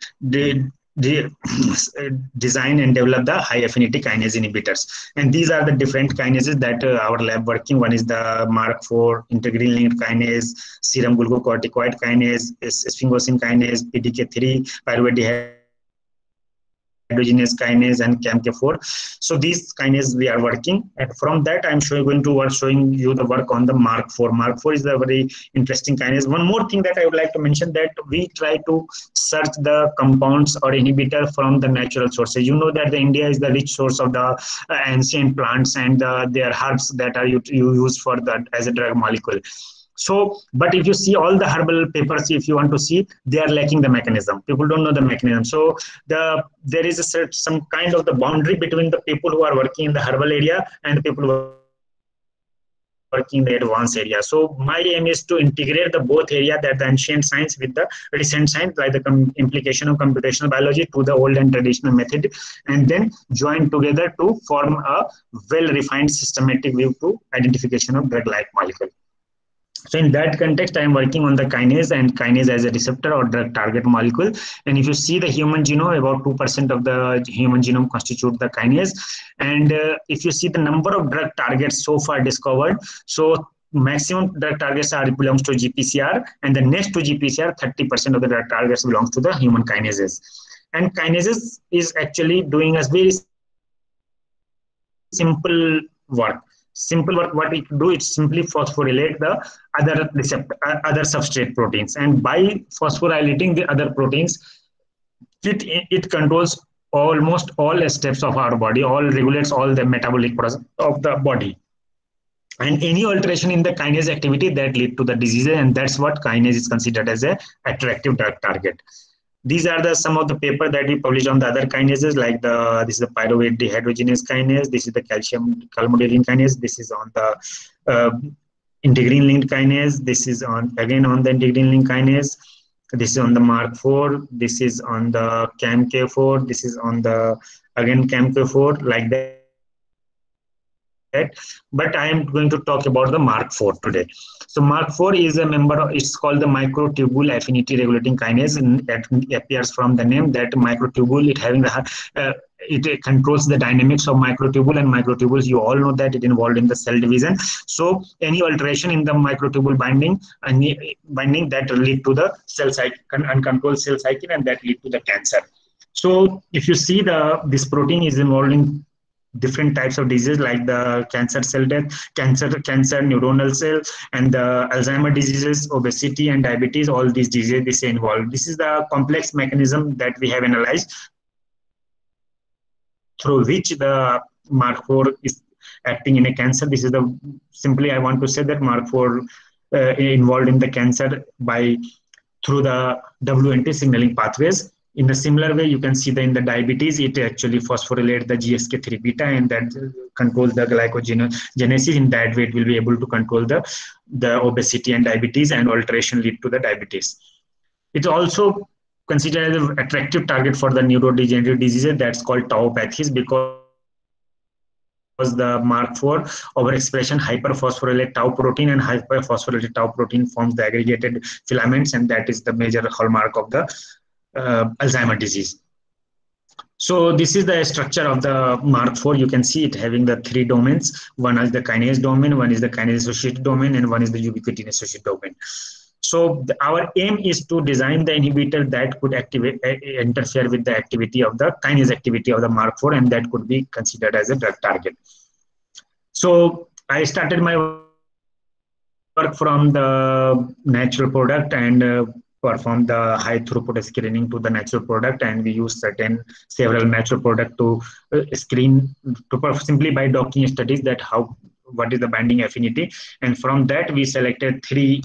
S3: design and develop the high affinity kinase inhibitors, and these are the different kinases that our lab working. One is the MARC4 integrin linked kinase, serum glucocorticoid kinase, sphingosine kinase, PDK3, pyruvate hydrogenase kinase, and CAMK4. So these kinases we are working, and from that I'm going to showing you the work on the MARC4. MARC4 is a very interesting kinase. One more thing that I would like to mention, that we try to search the compounds or inhibitor from the natural sources. You know that India is the rich source of the ancient plants and their herbs that are used for that as a drug molecule. So, but if you see all the herbal papers, if you want to see, they are lacking the mechanism. People don't know the mechanism. So there is some kind of the boundary between the people who are working in the herbal area and the people who are working in the advanced area. So my aim is to integrate the both area, that the ancient science with the recent science, like the implication of computational biology to the old and traditional method, and then join together to form a well-refined systematic view to identification of drug-like molecule. So in that context, I am working on the kinase, and kinase as a receptor or drug target molecule. And if you see the human genome, about 2% of the human genome constitute the kinase. And if you see the number of drug targets so far discovered, so maximum drug targets belongs to GPCR, and the next to GPCR, 30% of the drug targets belongs to the human kinases. And kinases is actually doing a very simple work. What it do, it simply phosphorylate the other substrate proteins, and by phosphorylating the other proteins, it controls almost all steps of our body, regulates all the metabolic process of the body, and any alteration in the kinase activity that lead to the disease, and that's what kinase is considered as a attractive drug target. These are some of the paper that we published on the other kinases, like this is the pyruvate dehydrogenase kinase, this is the calcium calmodulin kinase, this is on the integrin linked kinase, this is again on the integrin linked kinase, This is on the MARC4. This is on the CAMK4. This is on the again CAMK4, like that. But I am going to talk about the MARC4 today. So MARC4 is a member of, it's called the microtubule affinity regulating kinase, and it appears from the name that microtubule, it having the it controls the dynamics of microtubule, and microtubules, you all know that it involved in the cell division. So any alteration in the microtubule binding that lead to the cell cycle, uncontrolled cell cycle, and that lead to the cancer. So if you see this protein is involved in different types of diseases like the cancer cell death, cancer neuronal cell, and the Alzheimer diseases, obesity, and diabetes. All these diseases this involved. This is the complex mechanism that we have analyzed, through which the MARC4 is acting in a cancer. This is the simply I want to say that MARC4 involved in the cancer through the WNT signaling pathways. In a similar way, you can see that in the diabetes, it actually phosphorylates the GSK3 beta, and that controls the glycogenesis. In that way, it will be able to control the obesity and diabetes, and alteration lead to the diabetes. It's also considered as an attractive target for the neurodegenerative diseases that's called tauopathies, because the MARC4 overexpression hyperphosphorylate tau protein, and hyperphosphorylated tau protein forms the aggregated filaments, and that is the major hallmark of the Alzheimer disease. So this is the structure of the MARC4. You can see it having the three domains. One is the kinase domain, one is the kinase associated domain, and one is the ubiquitin associated domain. So our aim is to design the inhibitor that could interfere with the activity of the kinase activity of the MARC4, and that could be considered as a drug target. So I started my work from the natural product and perform the high throughput screening to the natural product, and we use several natural product to screen simply by docking studies that what is the binding affinity, and from that we selected three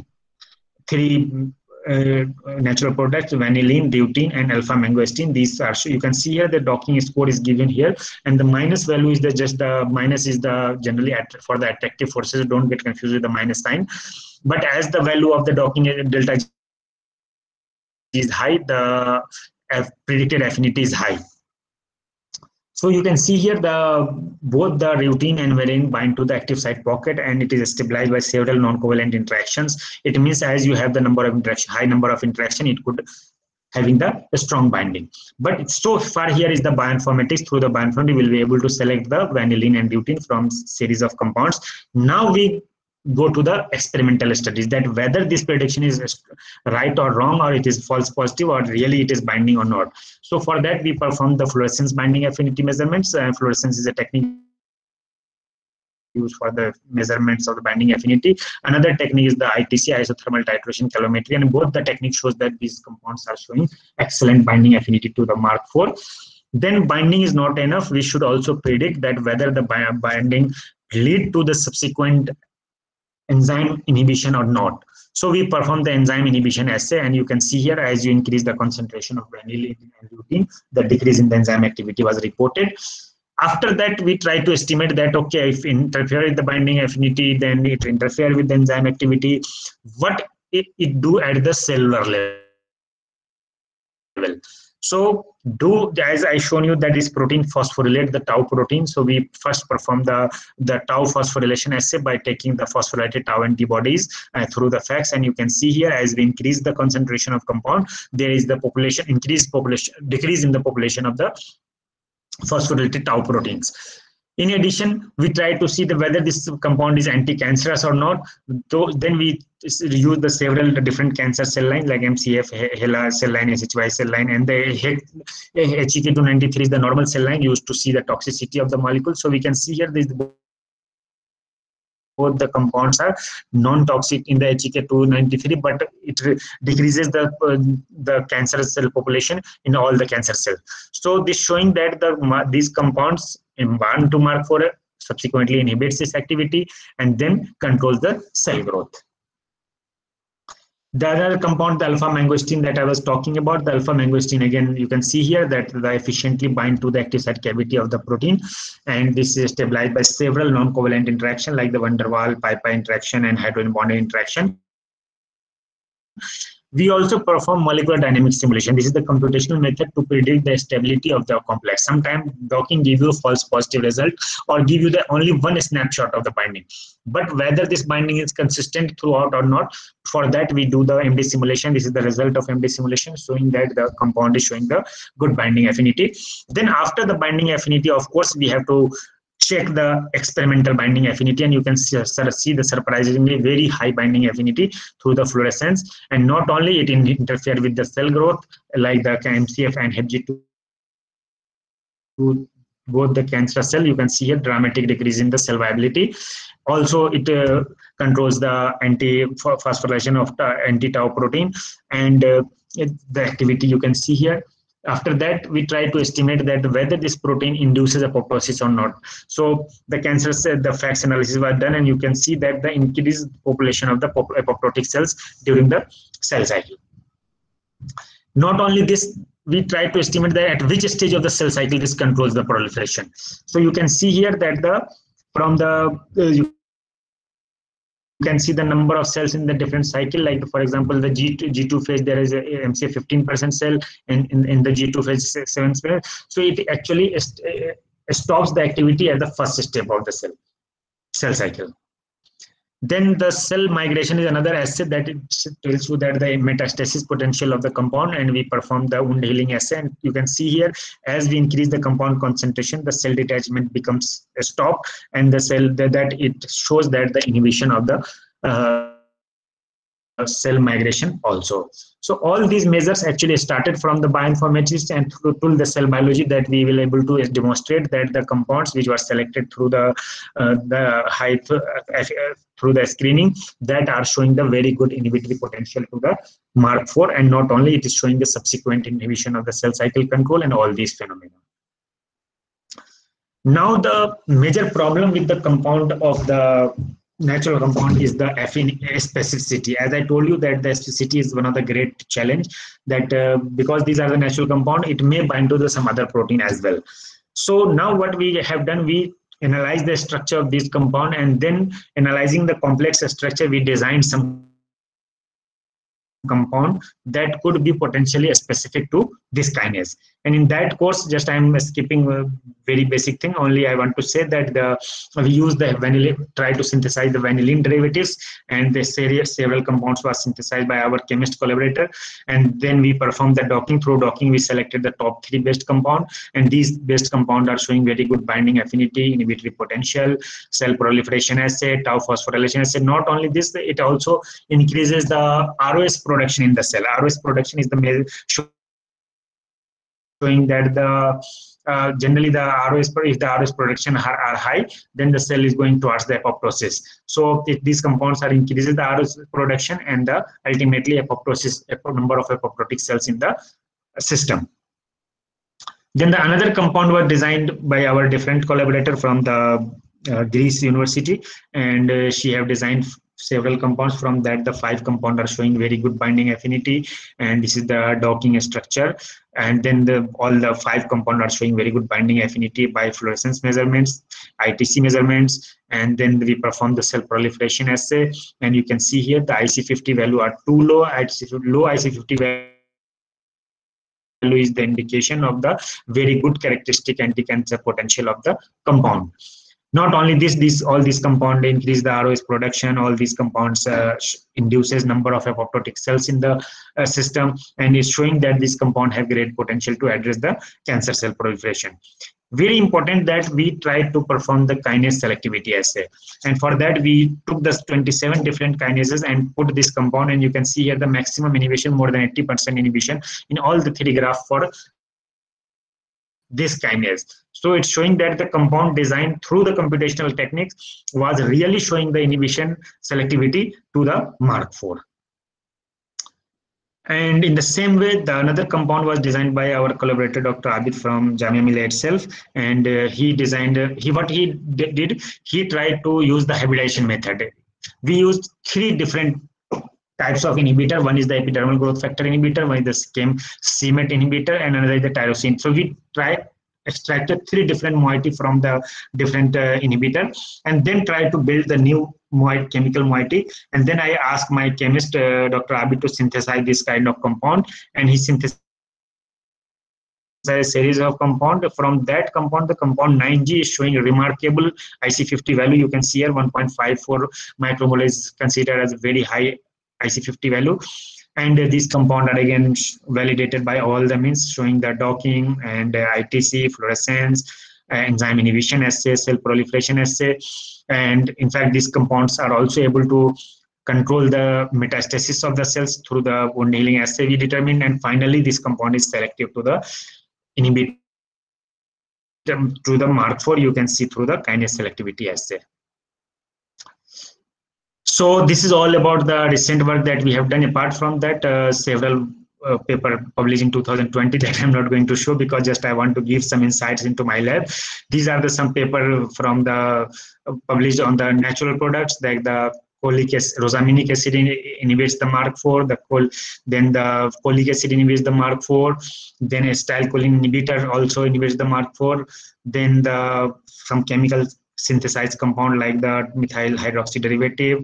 S3: natural products: vanillin, deutene, and alpha mangosteen. These are, so you can see here the docking score is given here, and the minus value is minus is generally for the attractive forces. Don't get confused with the minus sign. But as the value of the docking delta is high, the predicted affinity is high. So you can see here both the rutin and valine bind to the active site pocket, and it is stabilized by several non-covalent interactions. It means as you have the high number of interaction, it could having the strong binding. But so far here is the bioinformatics. Through the bioinformatics, we will be able to select the vanillin and deutene from series of compounds. Now we go to the experimental studies, that whether this prediction is right or wrong, or it is false positive, or really it is binding or not. So for that we perform the fluorescence binding affinity measurements. Fluorescence is a technique used for the measurements of the binding affinity. Another technique is the ITC, isothermal titration calorimetry, and both the techniques shows that these compounds are showing excellent binding affinity to the MARC4. Then binding is not enough. We should also predict that whether the binding lead to the subsequent enzyme inhibition or not. So we perform the enzyme inhibition assay, and you can see here as you increase the concentration of vanillin and deutene, the decrease in the enzyme activity was reported. After that, we try to estimate that, okay, if interfere with the binding affinity, then it interfere with the enzyme activity. What it do at the cellular level. So as I shown you that this protein phosphorylate the tau protein. So we first perform the tau phosphorylation assay by taking the phosphorylated tau antibodies through the FACS, and you can see here as we increase the concentration of compound, there is the decrease in the population of the phosphorylated tau proteins. In addition, we try to see whether this compound is anti-cancerous or not. Then we use the several different cancer cell lines like MCF, HeLa cell line, SHY cell line, and the HEK293 is the normal cell line used to see the toxicity of the molecule. So we can see here both the compounds are non-toxic in the HEK293, but it decreases the cancer cell population in all the cancer cells. So this showing that these compounds bind to MARC4, subsequently inhibits this activity, and then controls the cell growth. The other compound, the alpha mangosteen that I was talking about, the alpha mangosteen, again, you can see here that they efficiently bind to the active site cavity of the protein, and this is stabilized by several non-covalent interaction like the van der Waal, pi-pi interaction, and hydrogen bonding interaction. We also perform molecular dynamic simulation. This is the computational method to predict the stability of the complex. Sometimes docking give you false positive result or give you the only one snapshot of the binding. But whether this binding is consistent throughout or not, for that we do the MD simulation. This is the result of MD simulation showing that the compound is showing the good binding affinity. Then after the binding affinity, of course, we have to check the experimental binding affinity, and you can see the surprisingly very high binding affinity through the fluorescence. And not only it interfere with the cell growth like the MCF and HEPG2, both the cancer cell, you can see a dramatic decrease in the cell viability. Also, it controls the anti-phosphorylation of the anti-tau protein, and the activity you can see here. After that, we try to estimate that whether this protein induces apoptosis or not. So the cancer cell, the FACS analysis was done, and you can see that the increased population of the apoptotic cells during the cell cycle. Not only this, we try to estimate that at which stage of the cell cycle this controls the proliferation. So you can see here that you can see the number of cells in the different cycle. Like for example, the G2 phase, there is a MCF 15% cell, and in the G2 phase 7%. So it actually stops the activity at the first step of the cell cycle. Then the cell migration is another assay that it tells you that the metastasis potential of the compound, and we perform the wound healing assay. And you can see here, as we increase the compound concentration, the cell detachment becomes stopped, and the cell that it shows that the inhibition of the cell migration also. So all these measures actually started from the bioinformatics and through the cell biology, that we will able to demonstrate that the compounds which were selected through the through the screening, that are showing the very good inhibitory potential to the MARC4, and not only it is showing the subsequent inhibition of the cell cycle control and all these phenomena. Now the major problem with the compound of the natural compound is the specificity. As I told you that the specificity is one of the great challenge, that because these are the natural compound, it may bind to some other protein as well. So now what we have done, we analyze the structure of this compound, and then analyzing the complex structure, we designed some compound that could be potentially specific to this kinase. And in that course, just I'm skipping a very basic thing. Only I want to say that we use the vanillin, try to synthesize the vanillin derivatives, and the several compounds were synthesized by our chemist collaborator. And then we performed the docking. Through docking, we selected the top 3 best compound, and these best compound are showing very good binding affinity, inhibitory potential, cell proliferation assay, tau phosphorylation assay. Not only this, it also increases the ROS production in the cell. ROS production is the major, showing that the generally the ROS, if the ROS production are high, then the cell is going towards the apoptosis. So if these compounds are increases the ROS production, and the ultimately apoptosis, number of apoptotic cells in the system. Then the another compound was designed by our different collaborator from the Greece University, and she have designed several compounds. From that, the 5 compounds are showing very good binding affinity, and this is the docking structure. And then all the 5 compounds are showing very good binding affinity by fluorescence measurements, ITC measurements, and then we perform the cell proliferation assay. And you can see here the IC50 value are too low. Low IC50 value is the indication of the very good characteristic anti-cancer potential of the compound. Not only this, all these compounds increase the ROS production. All these compounds induces number of apoptotic cells in the system, and is showing that this compound have great potential to address the cancer cell proliferation. Very important that we try to perform the kinase selectivity assay, and for that we took the 27 different kinases and put this compound, and you can see here the maximum inhibition, more than 80% inhibition in all the 3 graphs for this kinase. So it's showing that the compound designed through the computational techniques was really showing the inhibition selectivity to the MARC4. And in the same way, the another compound was designed by our collaborator, Dr. Abid from Jamia Millia itself. And he designed, what he did, he tried to use the hybridization method. We used 3 different types of inhibitor. One is the epidermal growth factor inhibitor, one is the c-MET inhibitor, and another is the tyrosine. So we tried extracted 3 different moiety from the different inhibitor, and then try to build the new chemical moiety. And then I asked my chemist, Dr. Abi, to synthesize this kind of compound, and he synthesized a series of compound. From that compound, the compound 9G is showing a remarkable IC50 value. You can see here 1.54 micromolar is considered as a very high IC50 value. And these compounds are again validated by all the means, showing the docking and ITC, fluorescence, enzyme inhibition assay, cell proliferation assay. And in fact, these compounds are also able to control the metastasis of the cells through the wound healing assay we determined. And finally, this compound is selective to the inhibitor to the MARC4, you can see through the kinase selectivity assay. So this is all about the recent work that we have done. Apart from that, several paper published in 2020 that I'm not going to show, because just I want to give some insights into my lab. These are the some paper from the published on the natural products, like the rosaminic acid inhibits the MARC4, then the folic acid inhibits the MARC4, then acetylcholine inhibitor also inhibits the MARC4, then some chemical synthesized compound like the methyl hydroxy derivative,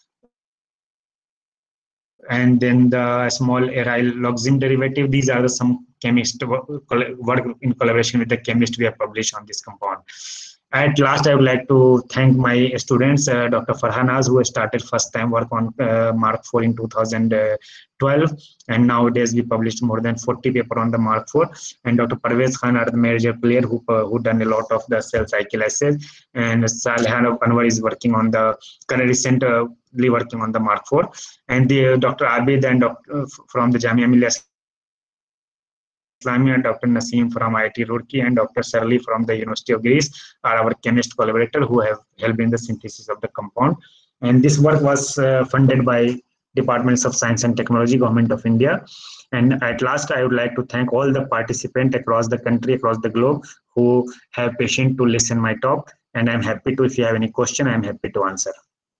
S3: and then the small aryl loxime derivative. These are some chemist work in collaboration with the chemist we have published on this compound. At last, I would like to thank my students, Dr. Farhanaz, who started first time work on MARC4 in 2012, and nowadays we published more than 40 paper on the MARC4, and Dr. Parvez Khan are the major player who done a lot of the cell cycle assays, and Salihan Anwar is working on the recently working on the MARC4, and the Dr. Abid and from the Jamia Millia Islamia, Dr. Naseem from IIT Roorkee, and Dr. Sarli from the University of Greece are our chemist collaborator who have helped in the synthesis of the compound. And this work was funded by Departments of Science and Technology, Government of India. And at last, I would like to thank all the participants across the country, across the globe, who have patience to listen my talk. And I'm happy to, if you have any question, I'm happy to answer.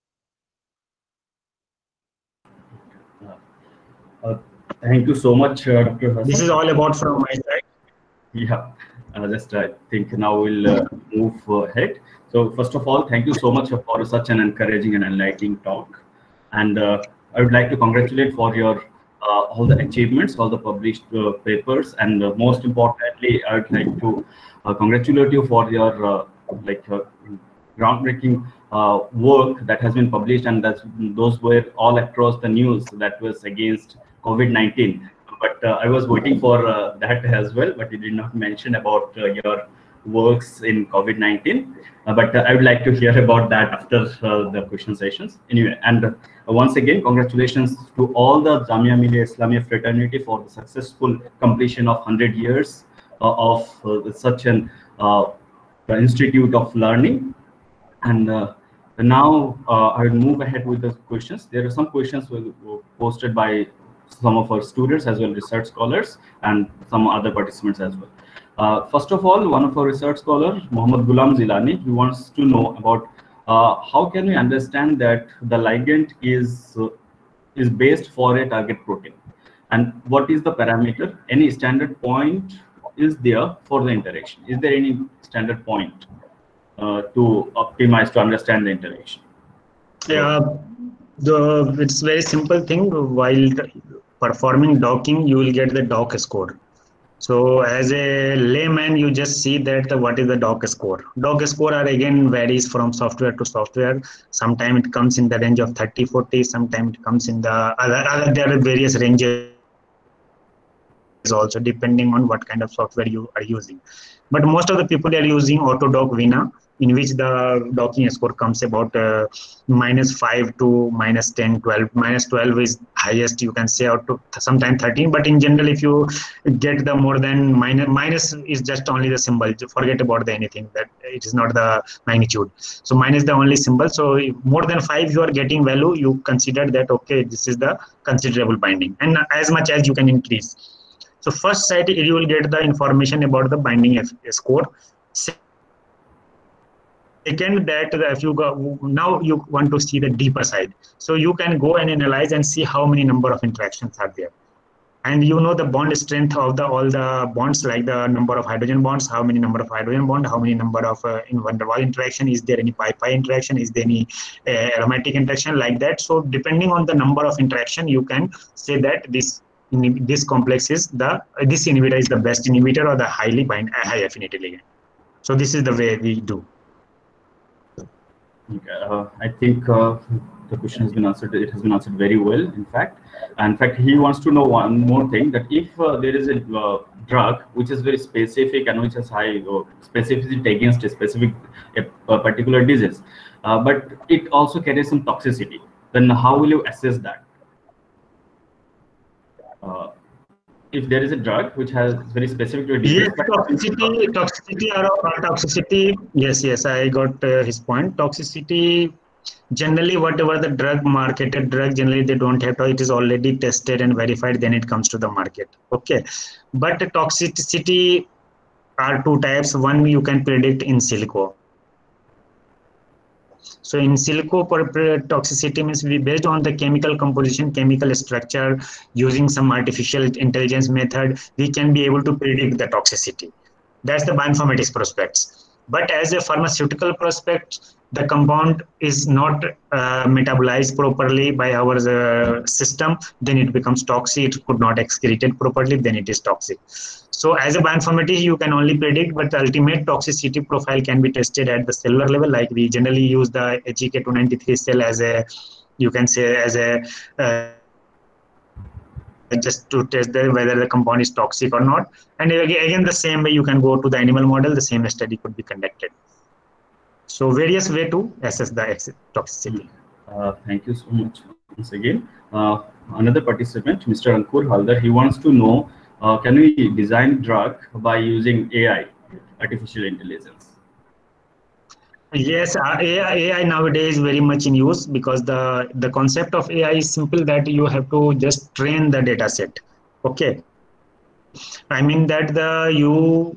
S1: Thank you so much, Dr. Hassan.
S3: This is all about from my side.
S1: Yeah, I think now we'll move ahead. So first of all, thank you so much for such an encouraging and enlightening talk. And I would like to congratulate for your all the achievements, all the published papers, and most importantly, I would like to congratulate you for your groundbreaking work that has been published, and those were all across the news that was against COVID-19. But I was waiting for that as well, but you did not mention about your works in COVID-19. But I would like to hear about that after the question sessions. Anyway, and once again, congratulations to all the Jamia Millia Islamia fraternity for the successful completion of 100 years of such an institute of learning. And now I will move ahead with the questions. There are some questions posted by some of our students as well, research scholars, and some other participants as well. First of all, one of our research scholars, Muhammad Ghulam Zilani, he wants to know about how can we understand that the ligand is based for a target protein, and what is the parameter? Any standard point is there for the interaction? Is there any standard point to optimize to understand the interaction?
S3: Yeah, it's very simple thing. While performing docking, you will get the dock score. So as a layman, you just see that what is the dock score. Dock score are again varies from software to software. Sometimes it comes in the range of 30, 40. Sometimes it comes in the other there are various ranges also, depending on what kind of software you are using. But most of the people are using Autodock Vina, in which the docking score comes about -5 to -10, 12. -12 is highest, you can say, out to sometimes 13. But in general, if you get the more than minus is just only the symbol. Forget about the anything, that it is not the magnitude. So minus the only symbol. So if more than 5 you are getting value, you consider that okay, this is the considerable binding, and as much as you can increase. So first side you will get the information about the binding score. Second, that if you go now, you want to see the deeper side, so you can go and analyze and see how many number of interactions are there. and you know the bond strength of the all the bonds, like the number of hydrogen bonds, how many number of hydrogen bond, how many number of in van der Waals interaction, is there any pi interaction, is there any aromatic interaction, like that. So depending on the number of interaction, you can say that this complex is this inhibitor is the best inhibitor or the highly high affinity ligand. So this is the way we do.
S1: Okay, I think the question has been answered. It has been answered very well. In fact, he wants to know one more thing, that if there is a drug which is very specific and which has high specificity against a specific particular disease, but it also carries some toxicity, then how will you assess that? If there is a drug which has very specific to a disease,
S3: yes, toxicity. Yes, I got his point. Toxicity. Generally, whatever the drug, marketed drug, generally they don't have to. It is already tested and verified. Then it comes to the market. Okay, but toxicity are two types. One you can predict in silico. So in silico toxicity means we based on the chemical composition, chemical structure, using some artificial intelligence method, we can be able to predict the toxicity. That's the bioinformatics prospects. But as a pharmaceutical prospect, the compound is not metabolized properly by our system, then it becomes toxic. It could not excrete it properly, then it is toxic. So as a bioinformatician, you can only predict, but the ultimate toxicity profile can be tested at the cellular level. Like we generally use the HEK293 cell as a, you can say as a, just to test whether the compound is toxic or not. And again, the same way you can go to the animal model, the same study could be conducted. So various way to assess the toxicity.
S1: Thank you so much once again. Another participant, Mr. Ankur Haldar, he wants to know, can we design drug by using AI, artificial intelligence?
S3: Yes, AI nowadays is very much in use, because the concept of AI is simple, that you have to just train the data set. Okay. I mean that you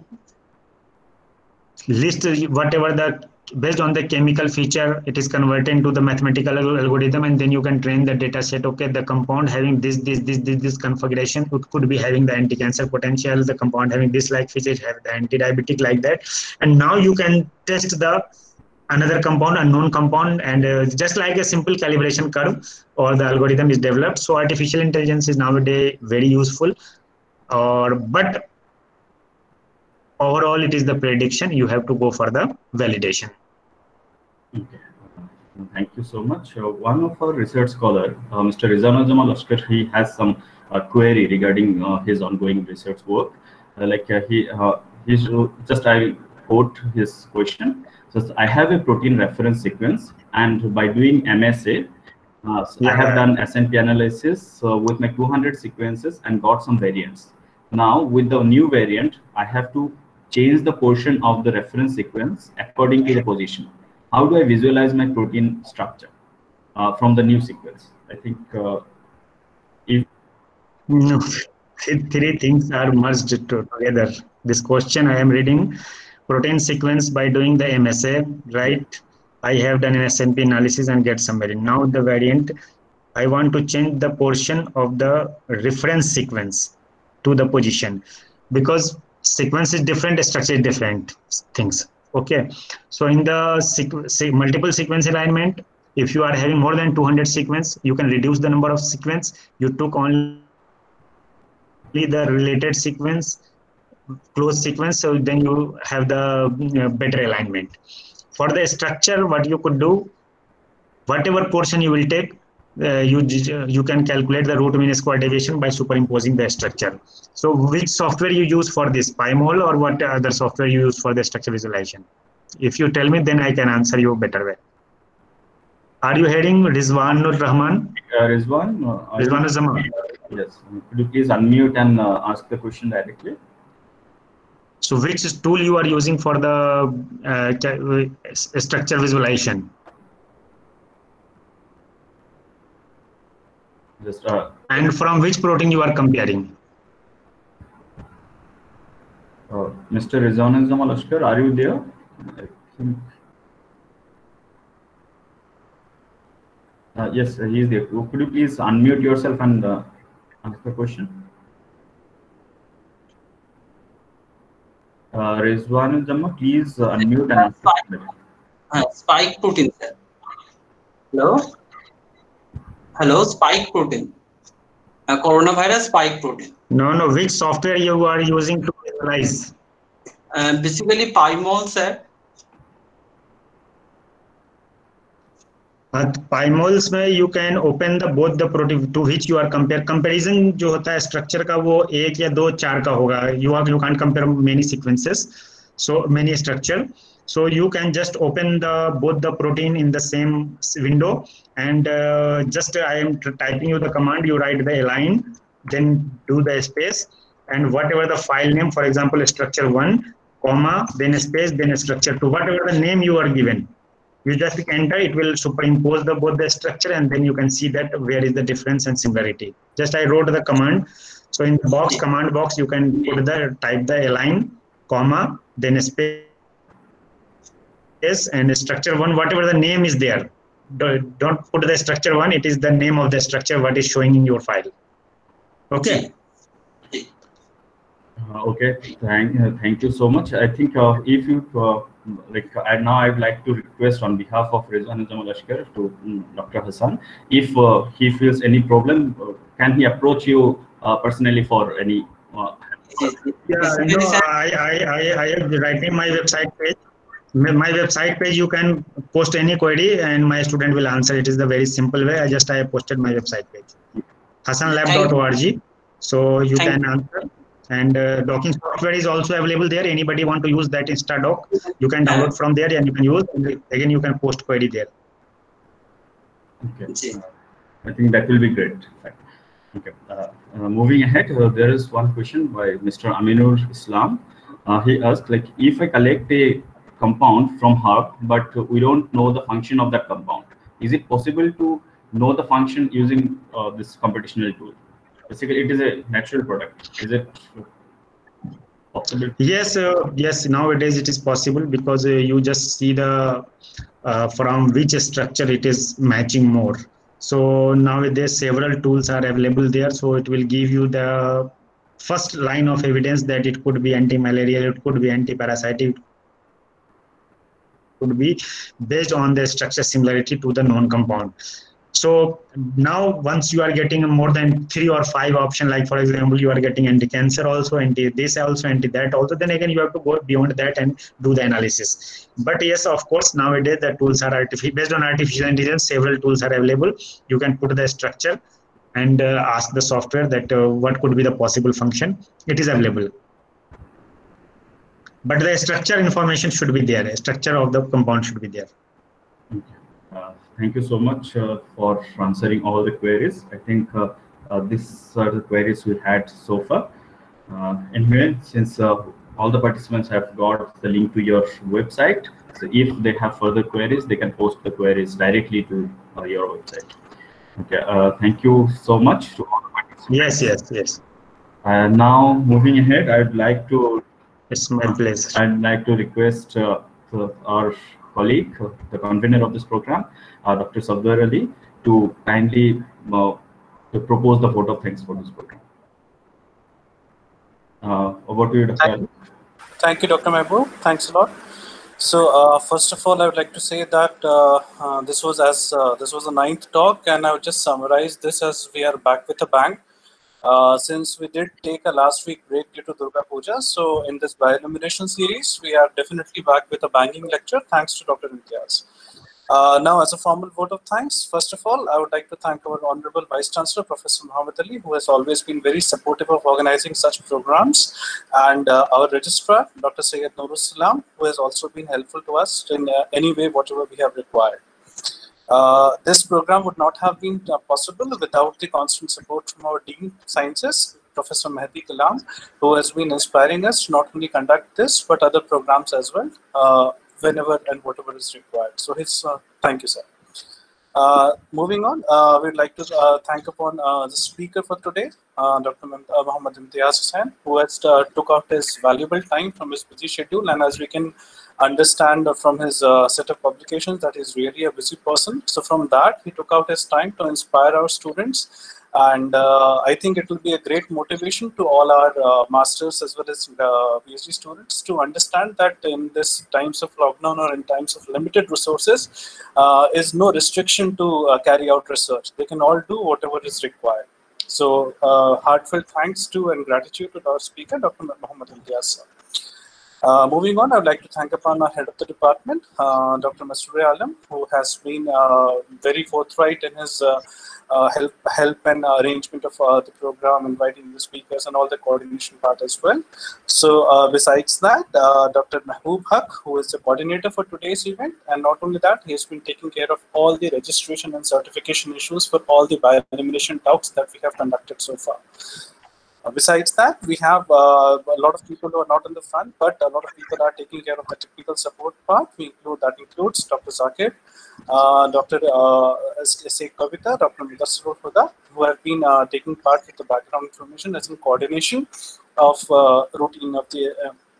S3: list whatever based on the chemical feature, it is converted into the mathematical algorithm, and then you can train the data set. Okay, the compound having this configuration, it could be having the anti-cancer potential, the compound having this like features, have the anti-diabetic like that, and now you can test the another compound, unknown compound, and just like a simple calibration curve, or the algorithm is developed. So artificial intelligence is nowadays very useful, but overall it is the prediction. You have to go for the validation.
S1: Okay. Thank you so much. One of our research scholar, Mr. Rizwan Jamal Lashkar, he has some query regarding his ongoing research work. He's just, I will quote his question. So I have a protein reference sequence, and by doing MSA, I have done SNP analysis with my 200 sequences and got some variants. Now with the new variant, I have to change the portion of the reference sequence according to the position. How do I visualize my protein structure from the new sequence? I think if
S3: no, three things are merged together. This question I am reading, protein sequence by doing the MSA, right? I have done an SNP analysis and get some variant. Now the variant, I want to change the portion of the reference sequence to the position, because sequence is different, structure is different things. Okay, so in the multiple sequence alignment, if you are having more than 200 sequence, you can reduce the number of sequence. You took only the related sequence, close sequence, so then you have the better alignment. For the structure, what you could do, whatever portion you will take, you can calculate the root mean square deviation by superimposing the structure. So which software you use for this, PyMol, or what other software you use for the structure visualization? If you tell me, then I can answer you better way. Are you hearing Rizwanur Rahman?
S1: Rizwan?
S3: Rizwanur Zaman.
S1: Yes. Could you please unmute and ask the question directly?
S3: So which tool you are using for the structure visualization?
S1: Just,
S3: and from which protein you are comparing?
S1: Mr. Rizwan Jamal Lashkar, are you there? I think. Yes, he is there. Could you please unmute yourself and ask the question? Rizwan Jamma, please unmute and ask the question.
S4: Spike protein, sir. Hello? Hello, spike protein. Coronavirus spike protein.
S3: No, which software you are using to analyze?
S4: Basically, PyMol, sir.
S3: PyMOLs में you can open the both the protein to which you are comparison जो होता है structure का वो 1 या 2 4 का होगा. You can't compare many sequences, so many structure, so you can just open both the protein in the same window, and just I am typing you the command. You write the align, then do the space, and whatever the file name, for example structure 1 comma then space then structure 2, whatever the name you are given, you just enter. It will superimpose both the structure, and then you can see that where is the difference and similarity. Just I wrote the command, so in the box, command box, you can put type the align comma then space and structure 1, whatever the name is there. Don't put the structure 1, it is the name of the structure what is showing in your file. Okay.
S1: Okay, thank you so much. I think if you and now I'd like to request on behalf of Rizwan Lashkar to Dr. Hassan, if he feels any problem, can he approach you personally for any?
S3: Yeah, no, I am writing my website page. My website page, you can post any query and my student will answer. It is the very simple way. I posted my website page, hassanlab.org, so you can answer. And docking software is also available there. Anybody want to use that InstaDoc, you can download from there and you can use. Again, you can post query there.
S1: Okay, I think that will be great. Okay, moving ahead, there is one question by Mr. Aminur Islam. He asked, like, if I collect a compound from her, but we don't know the function of that compound, is it possible to know the function using this computational tool? Basically, it is a natural product. Is it possible?
S3: Yes, yes. Nowadays it is possible because you just see the from which structure it is matching more. So nowadays several tools are available there. So it will give you the first line of evidence that it could be anti-malarial, it could be anti-parasitic, it could be based on the structure similarity to the known compound. So now once you are getting more than 3 or 5 options, like for example, you are getting anti-cancer also, anti-this also, anti-that also, then again you have to go beyond that and do the analysis. But yes, of course, nowadays the tools are based on artificial intelligence, several tools are available. You can put the structure and ask the software that what could be the possible function. It is available. But the structure information should be there. The structure of the compound should be there.
S1: Thank you so much for answering all the queries. I think these are the queries we had so far. Anyway, since all the participants have got the link to your website, so if they have further queries, they can post the queries directly to your website. Okay, thank you so much to all the participants.
S3: Yes.
S1: Now, moving ahead, I'd like to.
S3: It's my pleasure.
S1: I'd like to request our colleague, the convener of this program, Dr. Safdar Ali, to kindly to propose the vote of thanks for this program. Over to you, Dr. Ali.
S5: Thank you, Dr. Mehboob. Thanks a lot. So first of all, I would like to say that this was the 9th talk, and I would just summarize this as we are back with a bang. Since we did take a last week break due to Durga Puja, so in this bioillumination series, we are definitely back with a banging lecture, thanks to Dr. Imtiaz. Now, as a formal vote of thanks, first of all, I would like to thank our Honorable Vice Chancellor, Professor Muhammad Ali, who has always been very supportive of organizing such programs, and our Registrar, Dr. Sayyid Nurul Salam, who has also been helpful to us in any way, whatever we have required. This program would not have been possible without the constant support from our Dean of Sciences, Professor Mehdi Kalam, who has been inspiring us to not only conduct this, but other programs as well, whenever and whatever is required. So thank you, sir. Moving on, we'd like to thank upon the speaker for today, Dr. Muhammad Imtiaz Hussain, who has took out his valuable time from his busy schedule, and as we can understand from his set of publications that he's really a busy person. So from that, he took out his time to inspire our students And I think it will be a great motivation to all our masters as well as PhD students to understand that in this times of lockdown or in times of limited resources, is no restriction to carry out research. They can all do whatever is required. So heartfelt thanks to and gratitude to our speaker, Dr. Muhammad Imtiaz. Moving on, I would like to thank upon our head of the department, Dr. Masroor Alam, who has been very forthright in his help and arrangement of the program, inviting the speakers and all the coordination part as well. So besides that, Dr. Mahboob Haq, who is the coordinator for today's event, and not only that, he has been taking care of all the registration and certification issues for all the bioelimination talks that we have conducted so far. Besides that, we have a lot of people who are not in the front, but a lot of people are taking care of the technical support part. That includes Dr. Zakir, Dr. S.A. Kavita, Dr. Mudassir Huda, who have been taking part with the background information as in coordination of routine of the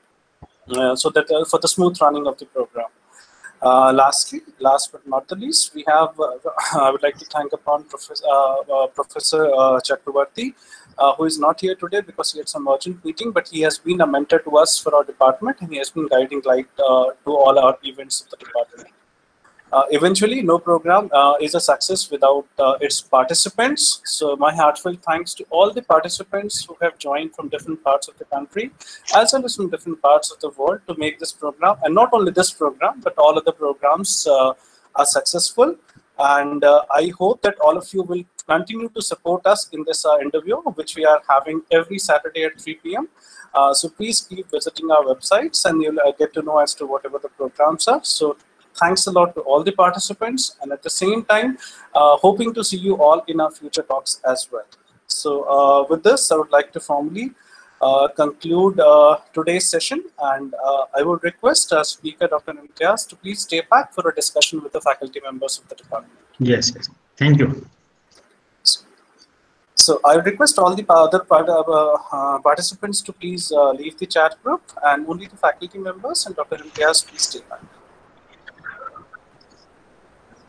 S5: so that for the smooth running of the program. Lastly, last but not the least, we have I would like to thank upon Professor Chakravarti, who is not here today because he had some urgent meeting, but he has been a mentor to us for our department, and he has been guiding light to all our events of the department. Eventually, no program is a success without its participants. So my heartfelt thanks to all the participants who have joined from different parts of the country, as well as from different parts of the world to make this program. And not only this program, but all of the programs are successful. And I hope that all of you will continue to support us in this interview, which we are having every Saturday at 3 p.m. So please keep visiting our websites and you'll get to know as to whatever the programs are. So thanks a lot to all the participants, and at the same time, hoping to see you all in our future talks as well. So with this, I would like to formally conclude today's session, and I would request our speaker, Dr. Imtiaz, to please stay back for a discussion with the faculty members of the department.
S3: Yes, yes. Thank you.
S5: So I would request all the other participants to please leave the chat group, and only the faculty members and Dr. Imtiaz, please stay back.